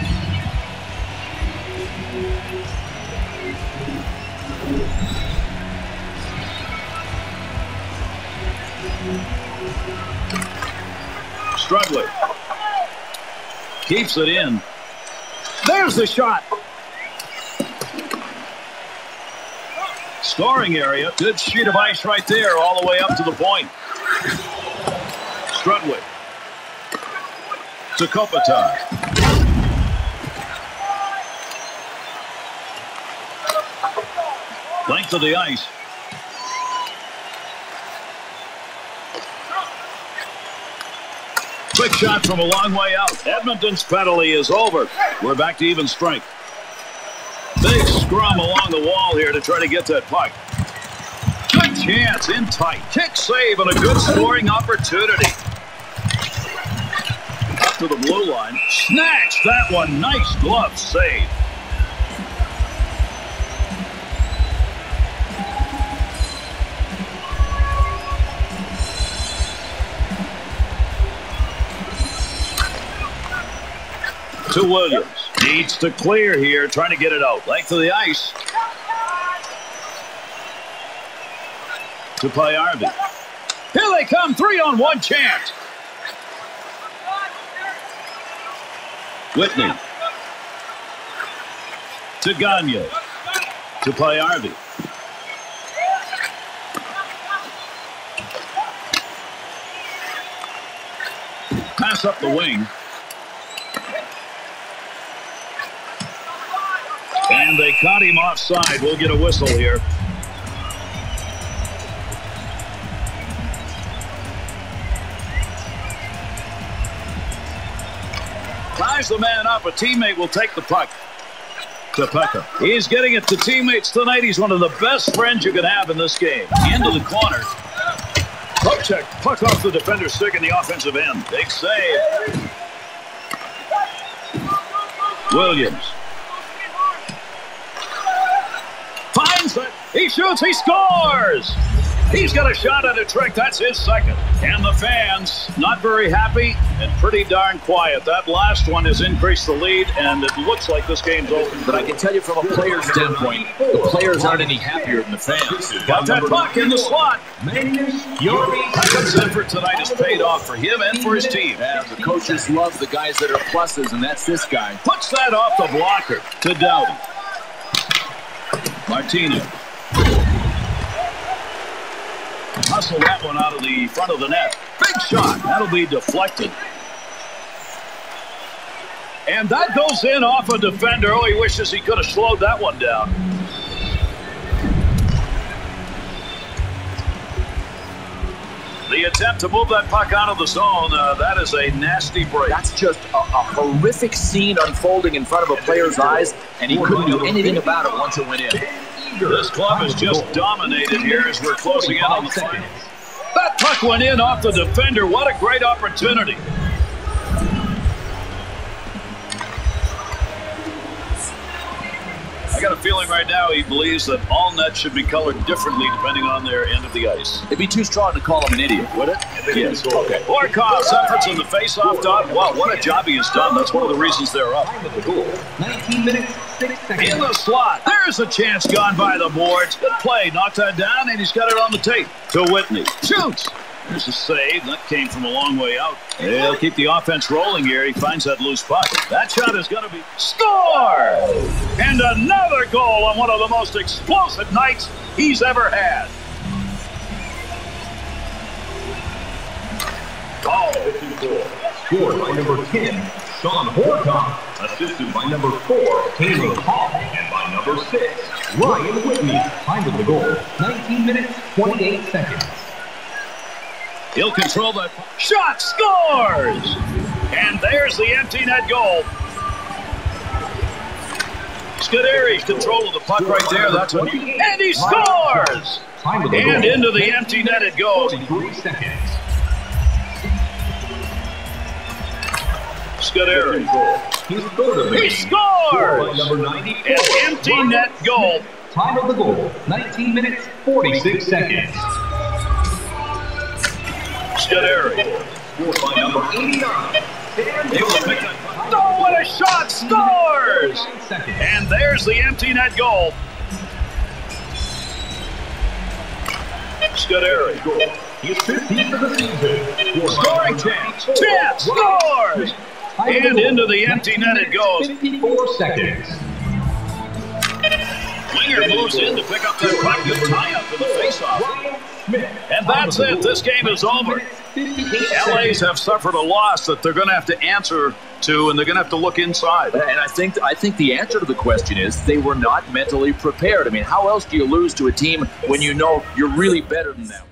Struggling. Keeps it in. There's the shot. Scoring area. Good sheet of ice right there all the way up to the point. Strudwick. To Kopitar. Length of the ice. Quick shot from a long way out. Edmonton's penalty is over. We're back to even strength. Big scrum along the wall here to try to get that puck. Good chance in tight. Kick save and a good scoring opportunity. Up to the blue line. Snatched that one. Nice glove save. To Williams. Needs to clear here, trying to get it out. Length of the ice. To Payarvi. Here they come, three on one chance. Whitney. To Gagne. To Payarvi. Pass up the wing. And they caught him offside. We'll get a whistle here. Ties the man up. A teammate will take the puck. Tepeka. He's getting it to teammates tonight. He's one of the best friends you can have in this game. Into the corner. Puck check. Puck off the defender's stick in the offensive end. Big save. Williams. Finds it. He shoots. He scores. He's got a shot at a trick. That's his second. And the fans not very happy and pretty darn quiet. That last one has increased the lead, and it looks like this game's over. But I can tell you from a player's standpoint, the players aren't any happier than the fans. Got that puck in the slot. His effort tonight has paid off for him and for his team. Yeah, the coaches love the guys that are pluses, and that's this guy. Puts that off the blocker to Dowdy. Martinez. Hustle that one out of the front of the net. Big shot. That'll be deflected. And that goes in off a defender. Oh, he wishes he could have slowed that one down. The attempt to move that puck out of the zone, uh, that is a nasty break. That's just a, a horrific scene unfolding in front of a player's eyes, and he couldn't do anything about it once it went in. This club has just dominated here as we're closing in on the final. That puck went in off the defender. What a great opportunity. I got a feeling right now he believes that all nets should be colored differently depending on their end of the ice. It'd be too strong to call him an idiot, would it? Yes. Okay. Borkov's efforts in the face-off dot. Wow, what a job he has done. That's one of the reasons they're up. nineteen minutes, six seconds. In the slot. There's a chance gone by the boards. Good play. Knocked that down, and he's got it on the tape. To Whitney. Shoots. There's a save. That came from a long way out. They'll keep the offense rolling here. He finds that loose puck. That shot is going to be... Score! And another goal on one of the most explosive nights he's ever had. Oh, scored by number ten, Sean Horcock. Assisted by number four, Taylor Hall. And by number six, Ryan Whitney. Time of the goal, nineteen minutes, twenty-eight seconds. He'll control that. Shot scores! And there's the empty net goal. Scuderi's control of the puck right there. That's what he, and he scores! And into the empty net it goes. Three seconds. Scuderi. He's third of the He game. scores! Number ninety-four, An empty net goal. Time of the goal, nineteen minutes, forty-six seconds. Scuderi. Scored by number eighty-nine. Oh, what a shot! Scores! Seconds. And there's the empty net goal. Scuderi. He's fifteenth of the season. Scoring chance. Chance scores! And into the empty net it goes. fifty-four seconds. Winger moves in to pick up that puck. Good tie-up for the face-off. Ryan Smith. And that's it. This game is over. L A's have suffered a loss that they're going to have to answer to, and they're going to have to look inside. And I think I think the answer to the question is they were not mentally prepared. I mean, how else do you lose to a team when you know you're really better than them?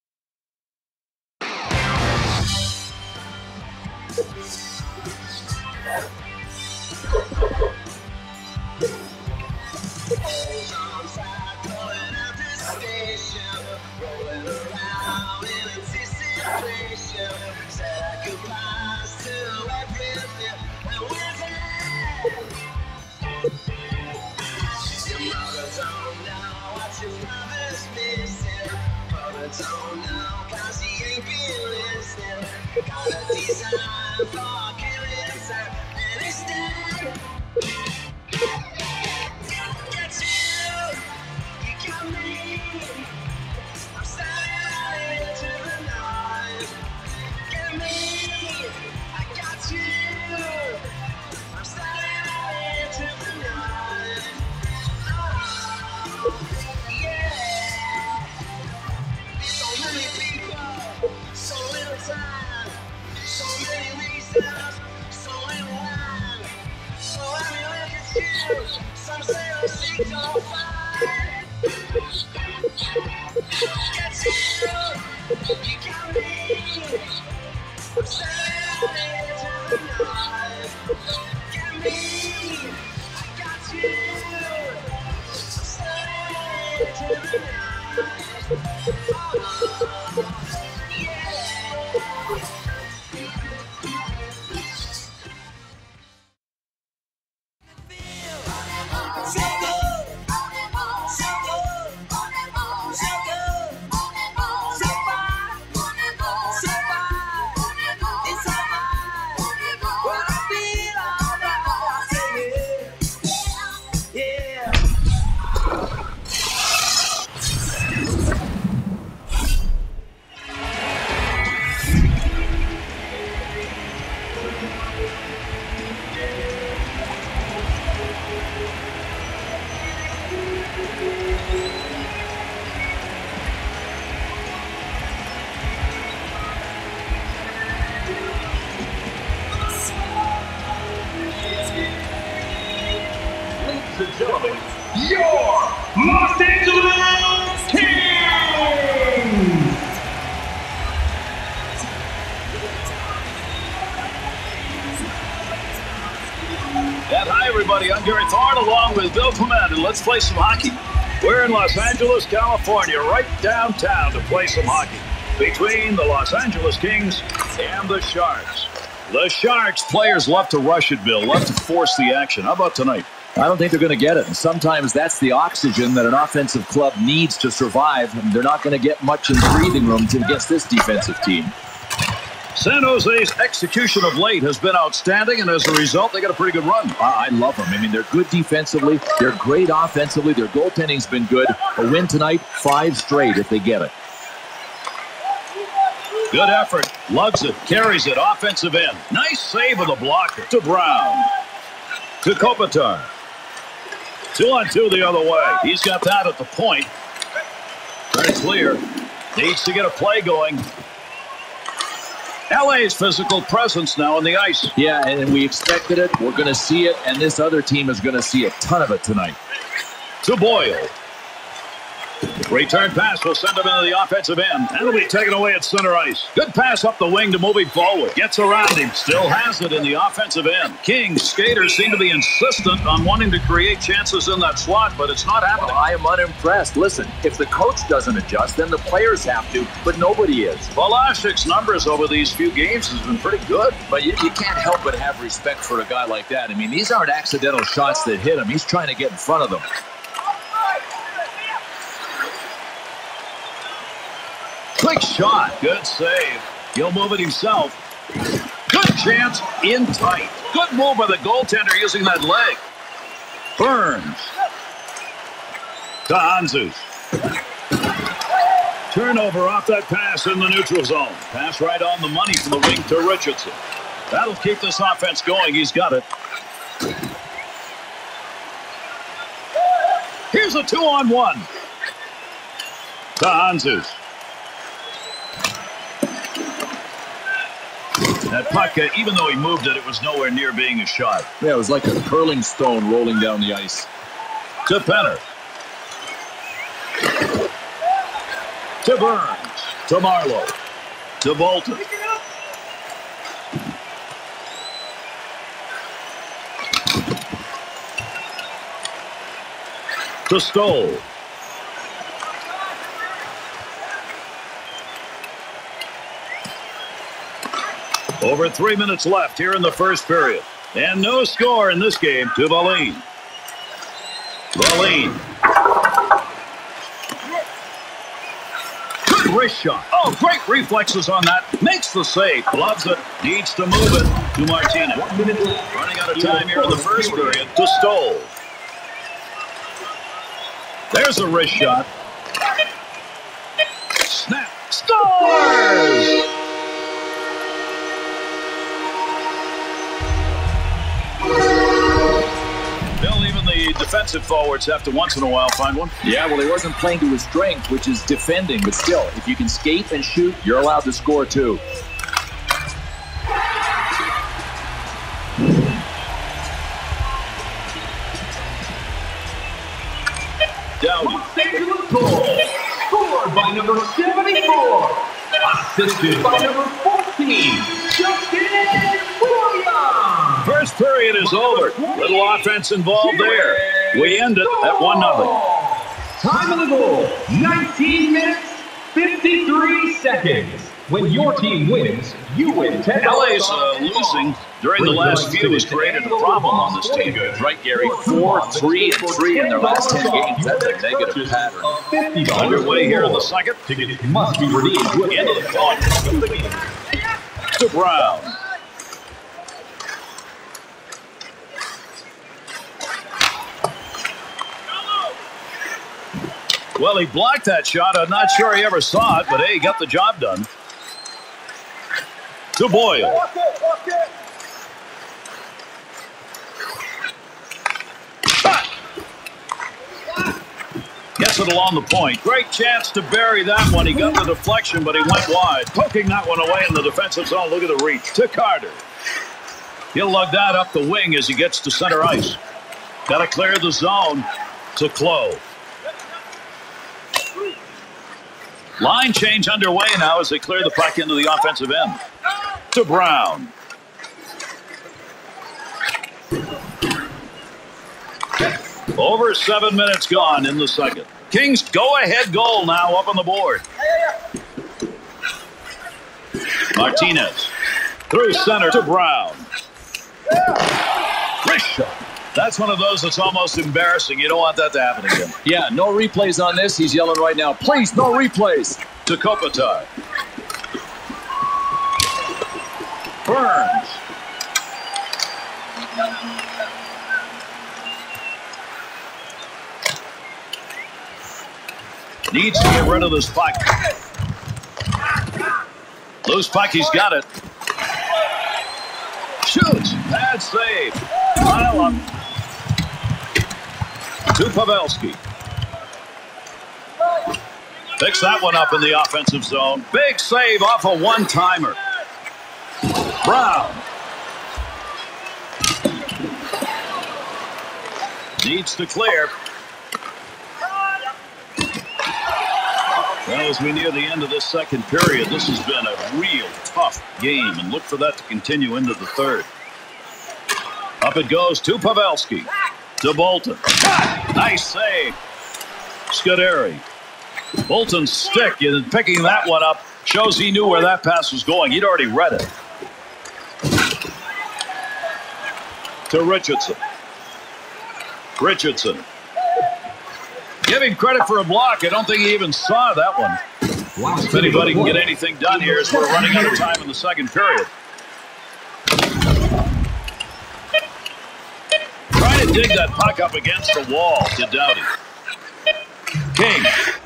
Ladies and gentlemen, your Los Angeles Kings! And hi, everybody. I'm Gary Thorne along with Bill Clement, and let's play some hockey. We're in Los Angeles, California, right downtown to play some hockey between the Los Angeles Kings and the Sharks. The Sharks players love to rush it, Bill, love to force the action. How about tonight? I don't think they're going to get it. And sometimes that's the oxygen that an offensive club needs to survive. And they're not going to get much in the breathing room against this defensive team. San Jose's execution of late has been outstanding, and as a result, they got a pretty good run. I, I love them. I mean, they're good defensively. They're great offensively. Their goaltending's been good. A win tonight, five straight if they get it. Good effort. Lugs it. Carries it. Offensive end. Nice save of the blocker. To Brown. To Kopitar. Two on two the other way. He's got that at the point. Very clear. Needs to get a play going. L A's physical presence now on the ice. Yeah, and we expected it. We're going to see it, and this other team is going to see a ton of it tonight. To Boyle. Return pass will send him into the offensive end. That'll be taken away at center ice. Good pass up the wing to move him forward. Gets around him. Still has it in the offensive end. King's skaters seem to be insistent on wanting to create chances in that slot, but it's not happening. Well, I am unimpressed. Listen, if the coach doesn't adjust, then the players have to, but nobody is. Volashik's numbers over these few games has been pretty good. But you, you can't help but have respect for a guy like that. I mean, these aren't accidental shots that hit him. He's trying to get in front of them. Quick shot. Good save. He'll move it himself. Good chance in tight. Good move by the goaltender using that leg. Burns. To Hanzus. Turnover off that pass in the neutral zone. Pass right on the money from the wing to Richardson. That'll keep this offense going. He's got it. Here's a two-on-one. To Hanzus. That puck, uh, even though he moved it, it was nowhere near being a shot. Yeah, it was like a curling stone rolling down the ice. To Penner. To Burns. To Marlowe. To Bolton. To Stoll. Over three minutes left here in the first period. And no score in this game to Valine. Valine. Good wrist shot. Oh, great reflexes on that. Makes the save. Loves it. Needs to move it to Martinez. Running out of time here in the first period to Stoll. There's a wrist shot. Snap. Scores! Bill, even the defensive forwards have to once in a while find one. Yeah, well, he wasn't playing to his strength, which is defending. But still, if you can skate and shoot, you're allowed to score too. Downey. Los Angeles goal. Scored by number seventy-four. Assisted by number fourteen. Justin Williams. First period is over. Little offense involved there. We end it at one nothing. Time of the goal, nineteen minutes, fifty-three seconds. When your team wins, you win ten L dollars. A's uh, losing during the last few has created a problem on this team. Right, Gary? Four, three, and three in their last ten games. That's a negative pattern. Underway here in the second. Tickets must be redeemed with Into the clock. To Brown. Well, he blocked that shot. I'm not sure he ever saw it, but hey, he got the job done. To Boyle. Gets it along the point. Great chance to bury that one. He got the deflection, but he went wide. Poking that one away in the defensive zone. Look at the reach. To Carter. He'll lug that up the wing as he gets to center ice. Got to clear the zone to Clove. Line change underway now as they clear the puck into the offensive end. To Brown. Over seven minutes gone in the second. Kings go-ahead goal now up on the board. Martinez. Through center to Brown. Wrist shot. That's one of those that's almost embarrassing. You don't want that to happen again. Yeah, no replays on this. He's yelling right now, please, no replays. To Kopitar. Burns. Needs to get rid of this puck. Loose puck, he's got it. Shoots. Bad save. Pile up. To Pavelski. Picks that one up in the offensive zone. Big save off a one-timer. Brown. Needs to clear. Well, as we near the end of this second period, this has been a real tough game, and look for that to continue into the third. Up it goes to Pavelski. To Bolton. Nice save. Scuderi. Bolton's stick, and picking that one up shows he knew where that pass was going. He'd already read it. To Richardson. Richardson. Give him credit for a block. I don't think he even saw that one. If anybody can get anything done here as we're running out of time in the second period. Trying to dig that puck up against the wall to Doughty. King.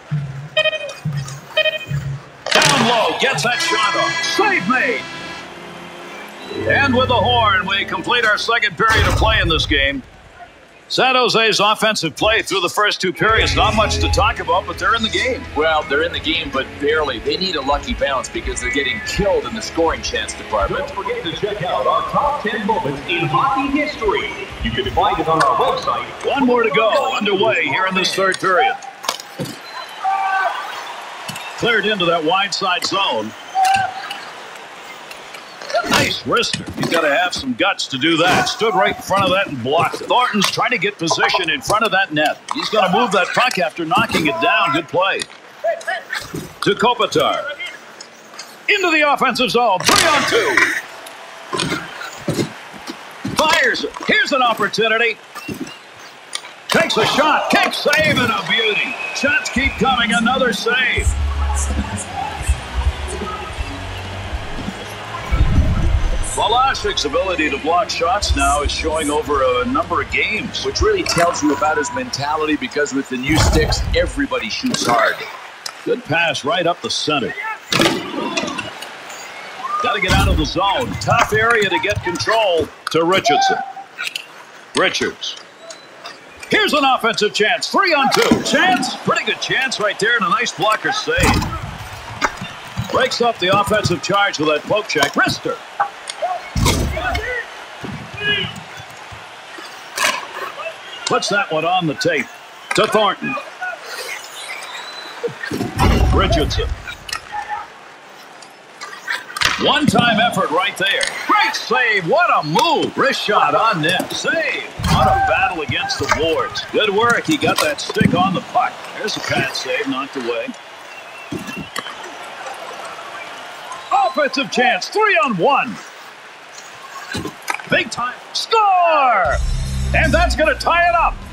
Down low, gets that shot off. Save made. And with the horn, we complete our second period of play in this game. San Jose's offensive play through the first two periods, not much to talk about, but they're in the game. Well, they're in the game, but barely. They need a lucky bounce because they're getting killed in the scoring chance department. Don't forget to check out our top ten moments in hockey history. You can find it on our website. One more to go, underway here in this third period. Cleared into that wide side zone. Nice wrister. He's got to have some guts to do that. Stood right in front of that and blocked it. Thornton's trying to get position in front of that net. He's going to move that puck after knocking it down. Good play. To Kopitar. Into the offensive zone. Three on two. Fires it. Here's an opportunity. Takes a shot. Kick save and a beauty. Shots keep coming. Another save. Volashik's ability to block shots now is showing over a number of games. Which really tells you about his mentality because with the new sticks, everybody shoots hard. Good pass right up the center. Got to get out of the zone. Tough area to get control to Richardson. Richards. Here's an offensive chance. Three on two. Chance. Pretty good chance right there and a nice blocker save. Breaks up the offensive charge with that poke check. Wrister. Puts that one on the tape to Thornton. Richardson. One-time effort right there. Great save. What a move. Wrist shot on net. Save. What a battle against the boards. Good work. He got that stick on the puck. There's a pad save knocked away. Offensive chance. Three on one. Big time. Score! And that's going to tie it up.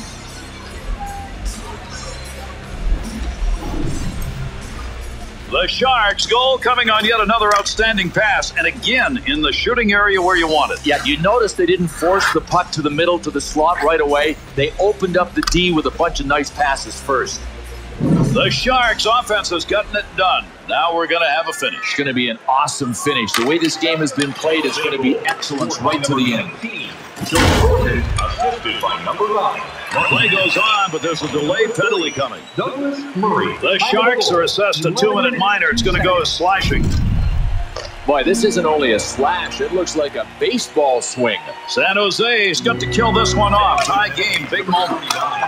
The Sharks' goal coming on yet another outstanding pass, and again in the shooting area where you want it. Yeah, you notice they didn't force the puck to the middle to the slot right away. They opened up the D with a bunch of nice passes first. The Sharks' offense has gotten it done. Now we're going to have a finish. It's going to be an awesome finish. The way this game has been played is going to be excellence right to the end. Assisted by number nine. Play goes on, but there's a delayed penalty coming. Douglas Murray. The Sharks are assessed a two-minute minor. It's going to go as slashing. Boy, this isn't only a slash. It looks like a baseball swing. San Jose's got to kill this one off. Tie game, big moment.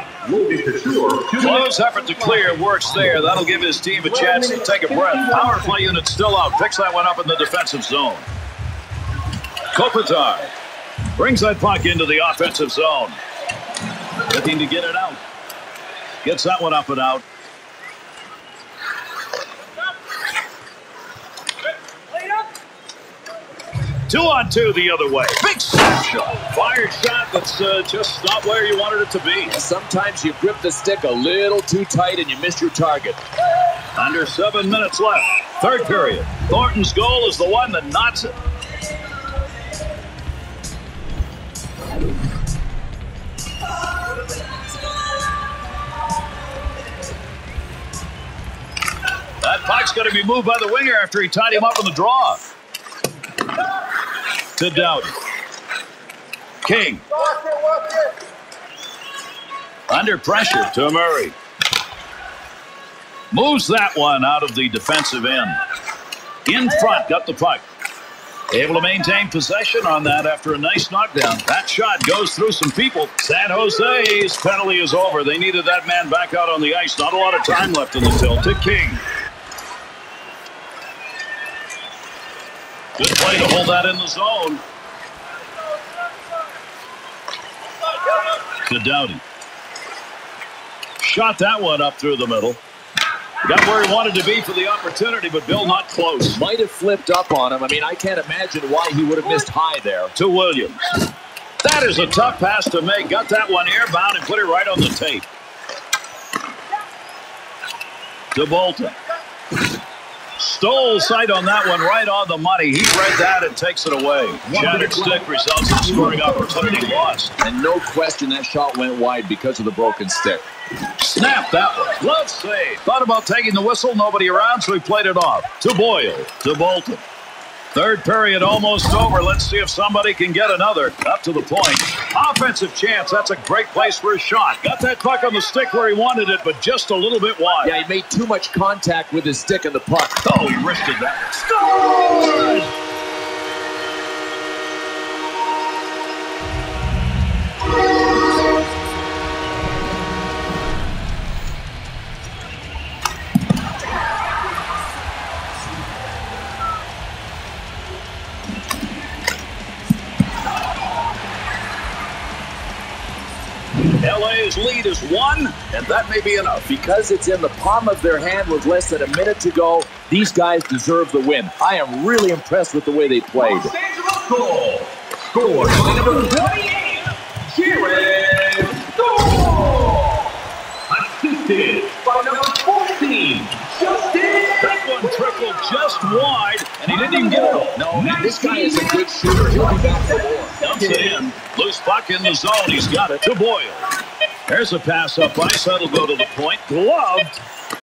Close effort to clear, works there. That'll give his team a chance to take a breath. Power play unit still out. Picks that one up in the defensive zone. Kopitar brings that puck into the offensive zone. Looking to get it out. Gets that one up and out. Two on two the other way. Big slap shot. Fired shot that's uh, just not where you wanted it to be. Sometimes you grip the stick a little too tight and you miss your target. Under seven minutes left. Third period. Thornton's goal is the one that knots it. That puck's going to be moved by the winger after he tied him up in the draw. To Doughty. King. Under pressure to Murray. Moves that one out of the defensive end. In front, got the puck. Able to maintain possession on that after a nice knockdown. That shot goes through some people. San Jose's penalty is over. They needed that man back out on the ice. Not a lot of time left in the tilt. To King. Good play to hold that in the zone. To Doughty. Shot that one up through the middle. Got where he wanted to be for the opportunity, but Bill not close. Might have flipped up on him. I mean, I can't imagine why he would have missed high there. To Williams. That is a tough pass to make. Got that one airbound and put it right on the tape. To Bolton. Stole sight on that one, right on the money. He read that and takes it away. Shattered stick results in scoring opportunity lost. And no question that shot went wide because of the broken stick. Snap that one. Let's see. Thought about taking the whistle. Nobody around, so he played it off. To Boyle. To Bolton. Third period almost over. Let's see if somebody can get another. Up to the point. Offensive chance. That's a great place for a shot. Got that puck on the stick where he wanted it, but just a little bit wide. Yeah, he made too much contact with his stick and the puck. Oh, he wristed that. Scores! L A's lead is one, and that may be enough. Because it's in the palm of their hand with less than a minute to go, these guys deserve the win. I am really impressed with the way they played. Los Angeles goal. Scored by number twenty-eight, Jared Goal. Assisted by number fourteen, Justin. That one trickled just wide, and he didn't even get it. No, this guy is a good shooter. He'll be back for more. Dumps it in. Loose puck in the zone. He's got it to Boyle. There's a pass up ice. That'll go to the point. Gloved.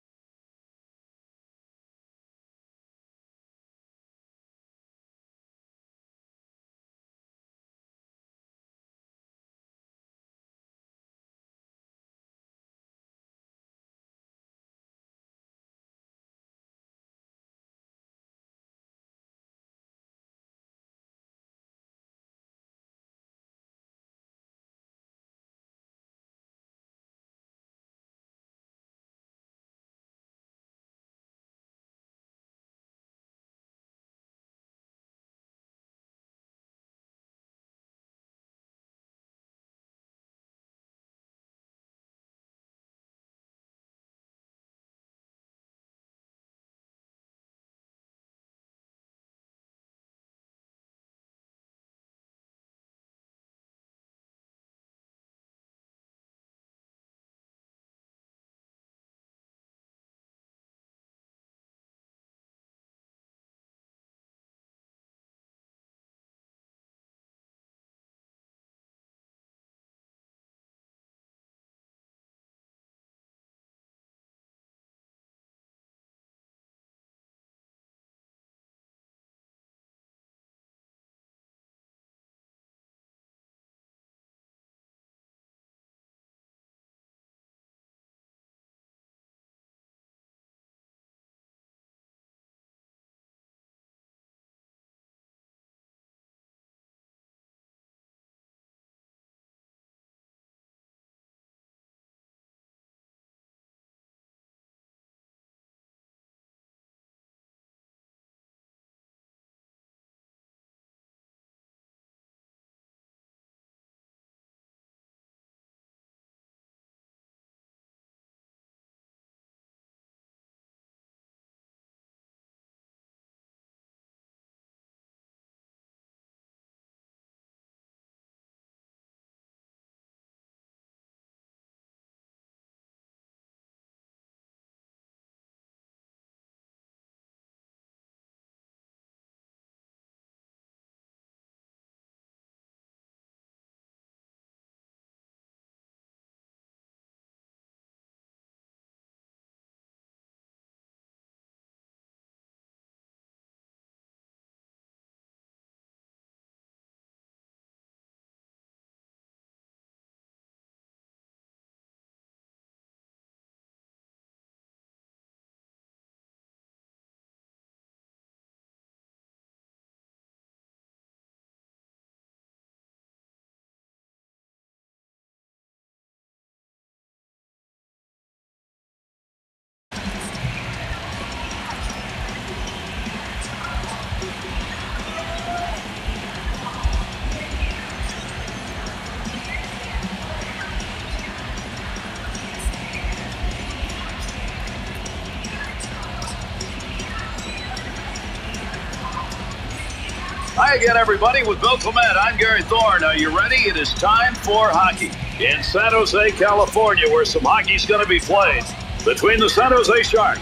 Hi again, everybody, with Bill Clement. I'm Gary Thorne. Are you ready? It is time for hockey in San Jose, California, where some hockey's going to be played between the San Jose Sharks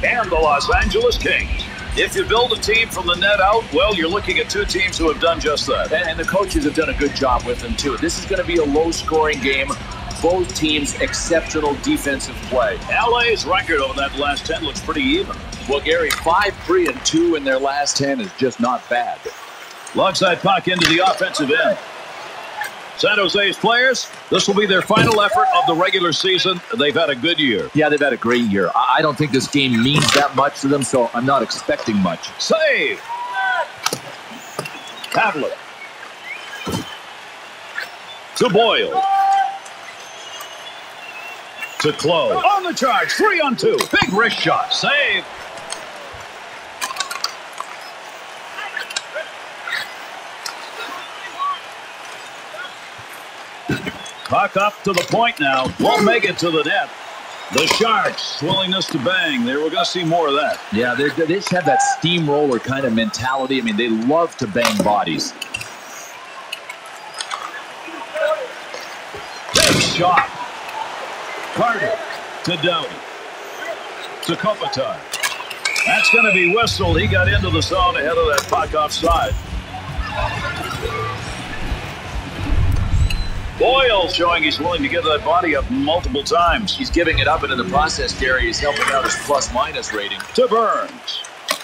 and the Los Angeles Kings. If you build a team from the net out, well, you're looking at two teams who have done just that. And, and the coaches have done a good job with them, too. This is going to be a low-scoring game. Both teams exceptional defensive play. L A's record over that last ten looks pretty even. Well, Gary, five three and two in their last ten is just not bad. Lugs that puck into the offensive end. San Jose's players, this will be their final effort of the regular season. They've had a good year. Yeah, they've had a great year. I don't think this game means that much to them, so I'm not expecting much. Save! Pavlik. To Boyle. To Close. On the charge, three on two. Big wrist shot. Save. Puck up to the point now. Won't make it to the net. The Sharks' willingness to bang. They were going to see more of that. Yeah, they just have that steamroller kind of mentality. I mean, they love to bang bodies. Big shot. Carter to Downey. To Kopitar. That's going to be whistled. He got into the zone ahead of that puck offside. Boyle showing he's willing to give that body up multiple times. He's giving it up, and in the process, Gary, he's helping out his plus-minus rating. To Burns.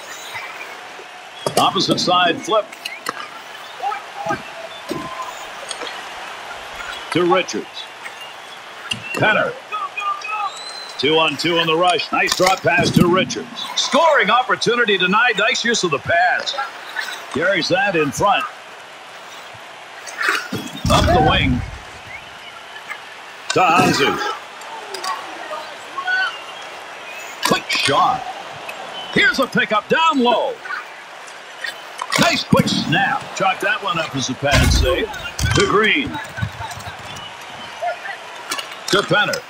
Opposite side flip. To Richards. Penner. Two on two on the rush. Nice drop pass to Richards. Scoring opportunity denied. Nice use of the pads. Carries that in front. Up the wing. To Hanzu. Quick shot. Here's a pickup down low. Nice quick snap. Chalk that one up as a pad save. To Green. To Penner.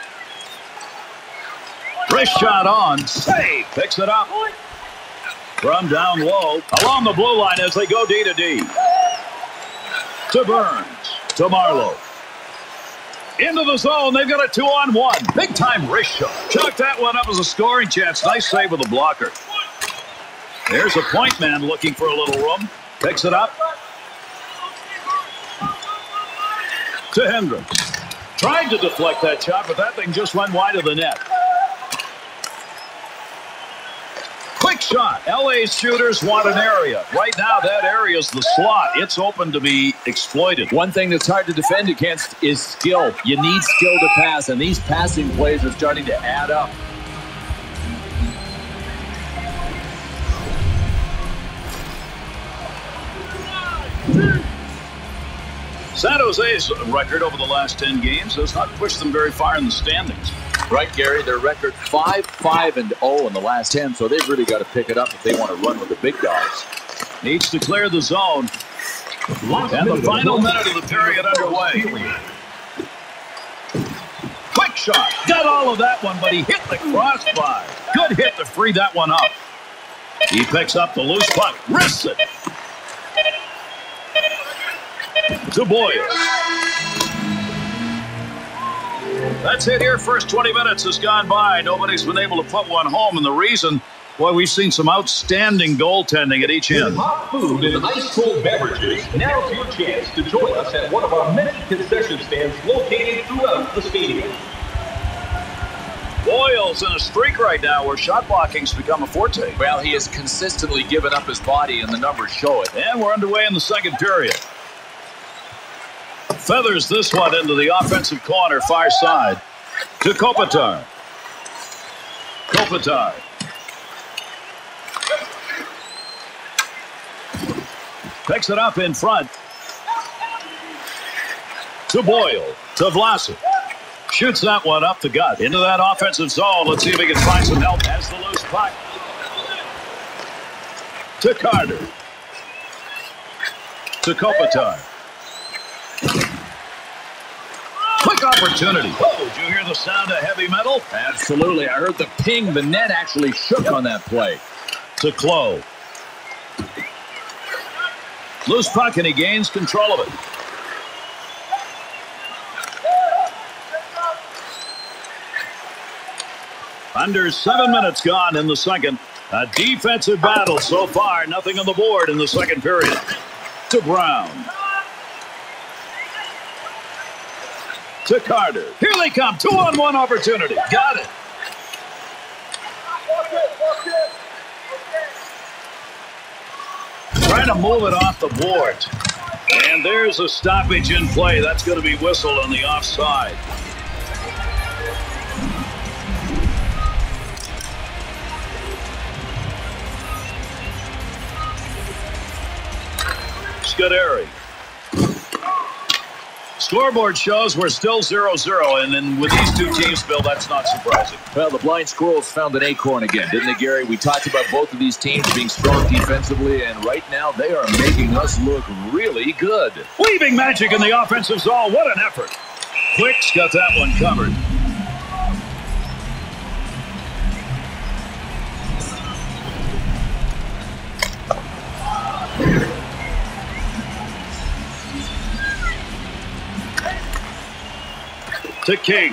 Wrist shot on. Save. Picks it up. From down low. Along the blue line as they go D to D. To Burns. To Marlowe. Into the zone. They've got a two on one. Big time wrist shot. Chalk that one up as a scoring chance. Nice save with the blocker. There's a point man looking for a little room. Picks it up. To Hendricks. Tried to deflect that shot, but that thing just went wide of the net. Quick shot. L A's shooters want an area. Right now, that area is the slot. It's open to be exploited. One thing that's hard to defend against is skill. You need skill to pass, and these passing plays are starting to add up. San Jose's record over the last ten games has not pushed them very far in the standings. Right, Gary, their record five five and oh in the last ten, so they've really got to pick it up if they want to run with the big dogs. Needs to clear the zone. And the final minute of the period underway. Quick shot. Got all of that one, but he hit the crossbar. Good hit to free that one up. He picks up the loose puck. Wrists it. To Boyle. That's it here. First twenty minutes has gone by. Nobody's been able to put one home. And the reason, boy, we've seen some outstanding goaltending at each end. Hot food and ice-cold beverages. Now's your chance to join us at one of our many concession stands located throughout the stadium. Boyle's in a streak right now where shot blocking's become a forte. Well, he has consistently given up his body, and the numbers show it. And we're underway in the second period. Feathers this one into the offensive corner, far side. To Kopitar. Kopitar. Picks it up in front. To Boyle. To Vlasic. Shoots that one up the gut. Into that offensive zone. Let's see if he can find some help. Has the loose puck. To Carter. To Kopitar. Quick opportunity. Oh, did you hear the sound of heavy metal? Absolutely. I heard the ping. The net actually shook on that play. To Close. Loose puck, and he gains control of it. Under seven minutes gone in the second. A defensive battle so far. Nothing on the board in the second period. To Brown. To Carter. Here they come. Two-on-one opportunity. Got it. Trying to move it off the board. And there's a stoppage in play. That's going to be whistled on the offside. Scuderi. Scoreboard shows we're still zero zero, and then with these two teams, Bill, that's not surprising. Well, the Blind Squirrels found an acorn again, didn't they, Gary? We talked about both of these teams being strong defensively, and right now they are making us look really good. Weaving magic in the offensive zone. What an effort. Quick's got that one covered. To King.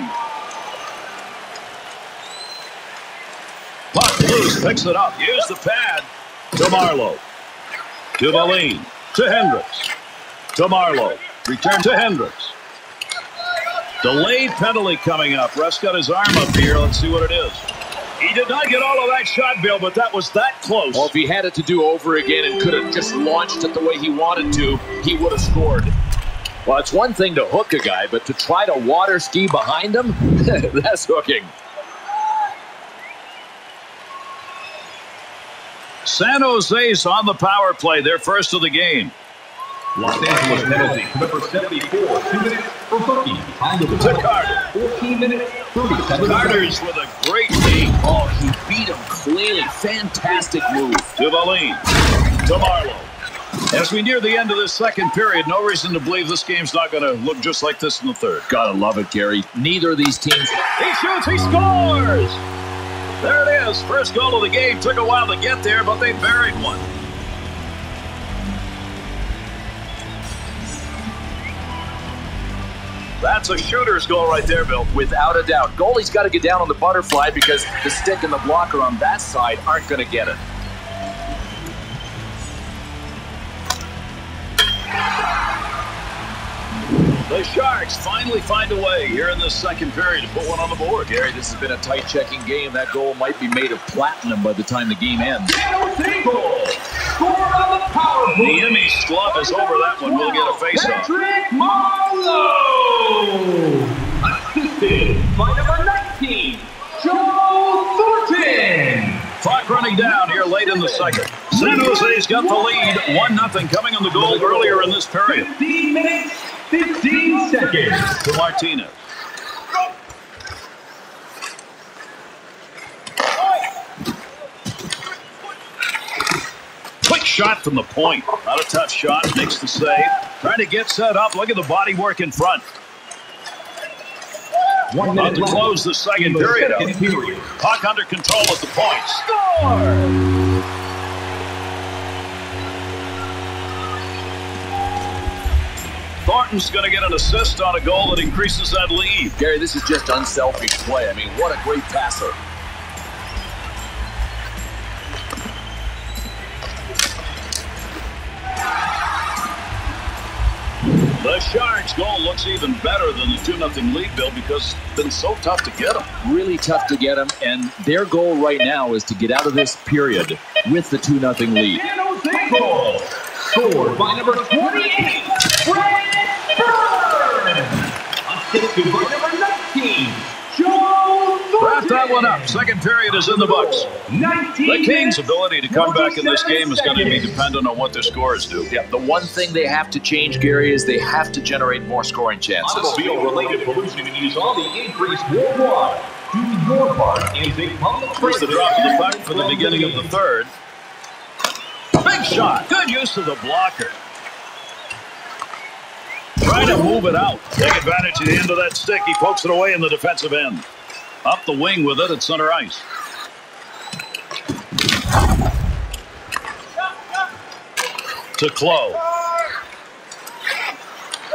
Puck loose, picks it up, use the pad. To Marlowe. To Valine. To Hendricks. To Marlowe. Return to Hendricks. Delayed penalty coming up. Russ got his arm up here. Let's see what it is. He did not get all of that shot, Bill, but that was that close. Well, if he had it to do over again and could have just launched it the way he wanted to, he would have scored. Well, it's one thing to hook a guy, but to try to water ski behind him, that's hooking. San Jose's on the power play. They're first of the game. Los Angeles penalty, number seventy-four, two minutes for hooking. Time to To Carter. fourteen minutes, thirty-seven Carter's with a great lead. Oh, he beat him cleanly. Fantastic move. To Valine. To Marlowe. As we near the end of this second period, no reason to believe this game's not going to look just like this in the third. Gotta love it, Gary. Neither of these teams. He shoots, he scores! There it is. First goal of the game. Took a while to get there, but they buried one. That's a shooter's goal right there, Bill. Without a doubt. Goalie's got to get down on the butterfly because the stick and the blocker on that side aren't going to get it. The Sharks finally find a way here in this second period to put one on the board. Gary, this has been a tight checking game. That goal might be made of platinum by the time the game ends. goal. Score on the power play. The Emmys glove is over that one. We'll get a face-off. Patrick Marlowe. Assisted by number nineteen, Joe Thornton. Clock running down here late in the second. San Jose's got the lead. one nothing coming on the goal earlier in this period. fifteen minutes, fifteen seconds. To Martinez. Quick shot from the point. Not a tough shot. Makes the save. Trying to get set up. Look at the body work in front. One About minute to left close the second in the period out. second period. Puck under control at the point. Score! Thornton's going to get an assist on a goal that increases that lead. Gary, this is just unselfish play. I mean, what a great passer. The Sharks' goal looks even better than the two nothing lead, Bill, because it's been so tough to get them. Really tough to get them, and their goal right now is to get out of this period with the two nothing lead. San Jose goal. Scored by number twenty-eight, Brad Burns. Assisted by number nineteen, Joe Thornton. Wrap that one up. Second period is in the books. The Kings' ability to come back in this game is going to be dependent on what their scores do. Yeah, the one thing they have to change, Gary, is they have to generate more scoring chances. Automobile-related pollution is on the increase worldwide. Do your part and take public Here's the drop of the puck for the beginning of the third. Big shot. Good use of the blocker. Trying to move it out. Take advantage of the end of that stick. He pokes it away in the defensive end. Up the wing with it at center ice. To Clowe.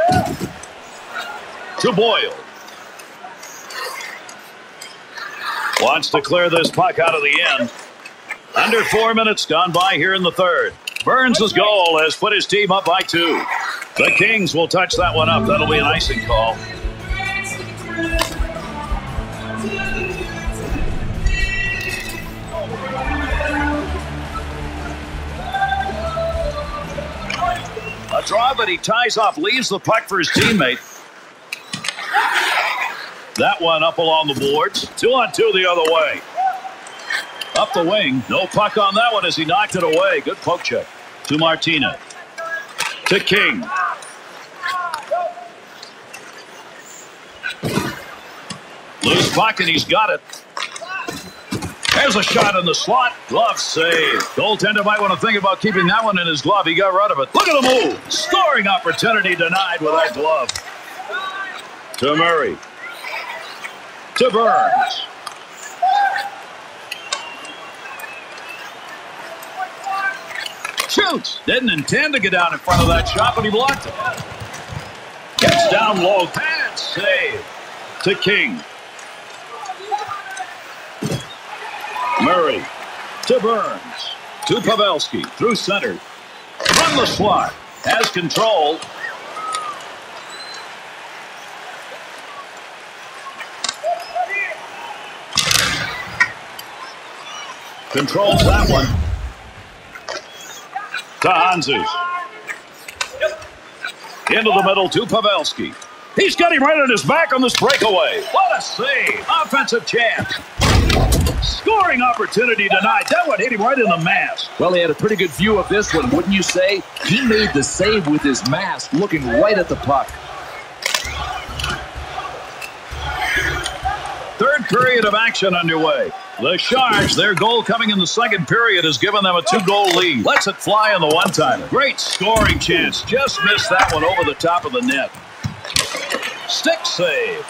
To Boyle. Wants to clear this puck out of the end. Under four minutes gone by here in the third. Burns' goal has put his team up by two. The Kings will touch that one up. That'll be an icing call. A draw, but he ties off, leaves the puck for his teammate. That one up along the boards. Two on two the other way. Up the wing. No puck on that one as he knocked it away. Good poke check. To Martinez. To King. Loose puck and he's got it. There's a shot in the slot. Glove save. Goaltender might want to think about keeping that one in his glove. He got rid of it. Look at the move. Scoring opportunity denied with that glove. To Murray. To Burns. Shoots. Didn't intend to get down in front of that shot, but he blocked it. Gets down low. Pad save. To King. Murray. To Burns. To Pavelski. Through center. From the slot. Has control. Controls that one. To Hanzus. Into the middle to Pavelski. He's got him right on his back on this breakaway. What a save. Offensive chance. Scoring opportunity denied. That one hit him right in the mask. Well, he had a pretty good view of this one, wouldn't you say? He made the save with his mask, looking right at the puck. Third period of action underway. The Sharks, their goal coming in the second period has given them a two-goal lead. Lets it fly on the one-timer. Great scoring chance. Just missed that one over the top of the net. Stick save.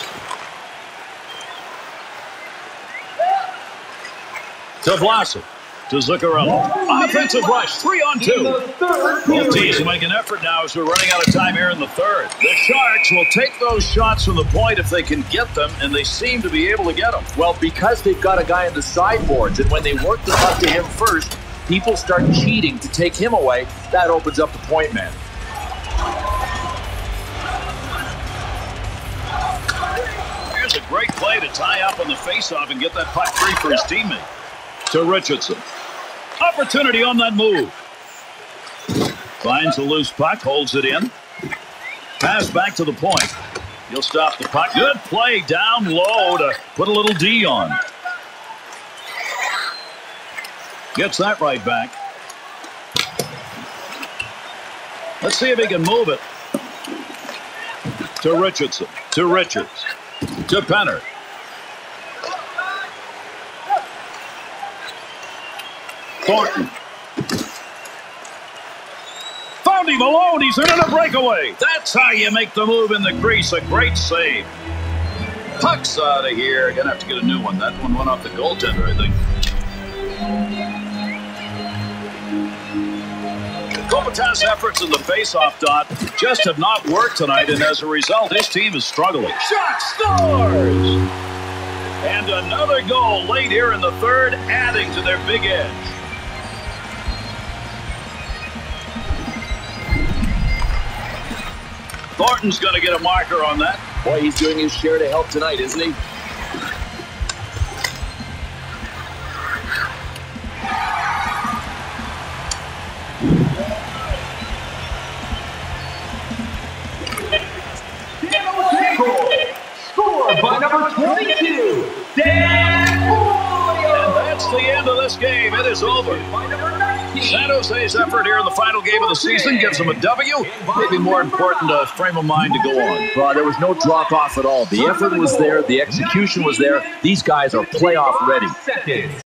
To Vlasic. To Zuccarello. Offensive rush. Three on two. Both teams will make an effort now as we're running out of time here in the third. The Sharks will take those shots from the point if they can get them, and they seem to be able to get them. Well, because they've got a guy in the sideboards, and when they work the puck to him first, people start cheating to take him away. That opens up the point man. Here's a great play to tie up on the faceoff and get that puck free for his teammate. To Richardson. Opportunity on that move. Finds a loose puck, holds it in. Pass back to the point. He'll stop the puck. Good play down low to put a little D on. Gets that right back. Let's see if he can move it. To Richardson. To Richards. To Penner. Thornton. Found him alone. He's in a breakaway. That's how you make the move in the crease. A great save. Puck's out of here. Gonna have to get a new one. That one went off the goaltender, I think. Kopitar's efforts in the face-off dot just have not worked tonight, and as a result, his team is struggling. Shot scores! And another goal late here in the third, adding to their big edge. Thornton's going to get a marker on that. Boy, he's doing his share to help tonight, isn't he? Scored by number twenty-two, Dan Boyle. And that's the end of this game. It is over. San Jose's effort here in the final game of the season gives them a W. Maybe more important, a frame of mind to go on. Well, there was no drop-off at all. The effort was there. The execution was there. These guys are playoff ready.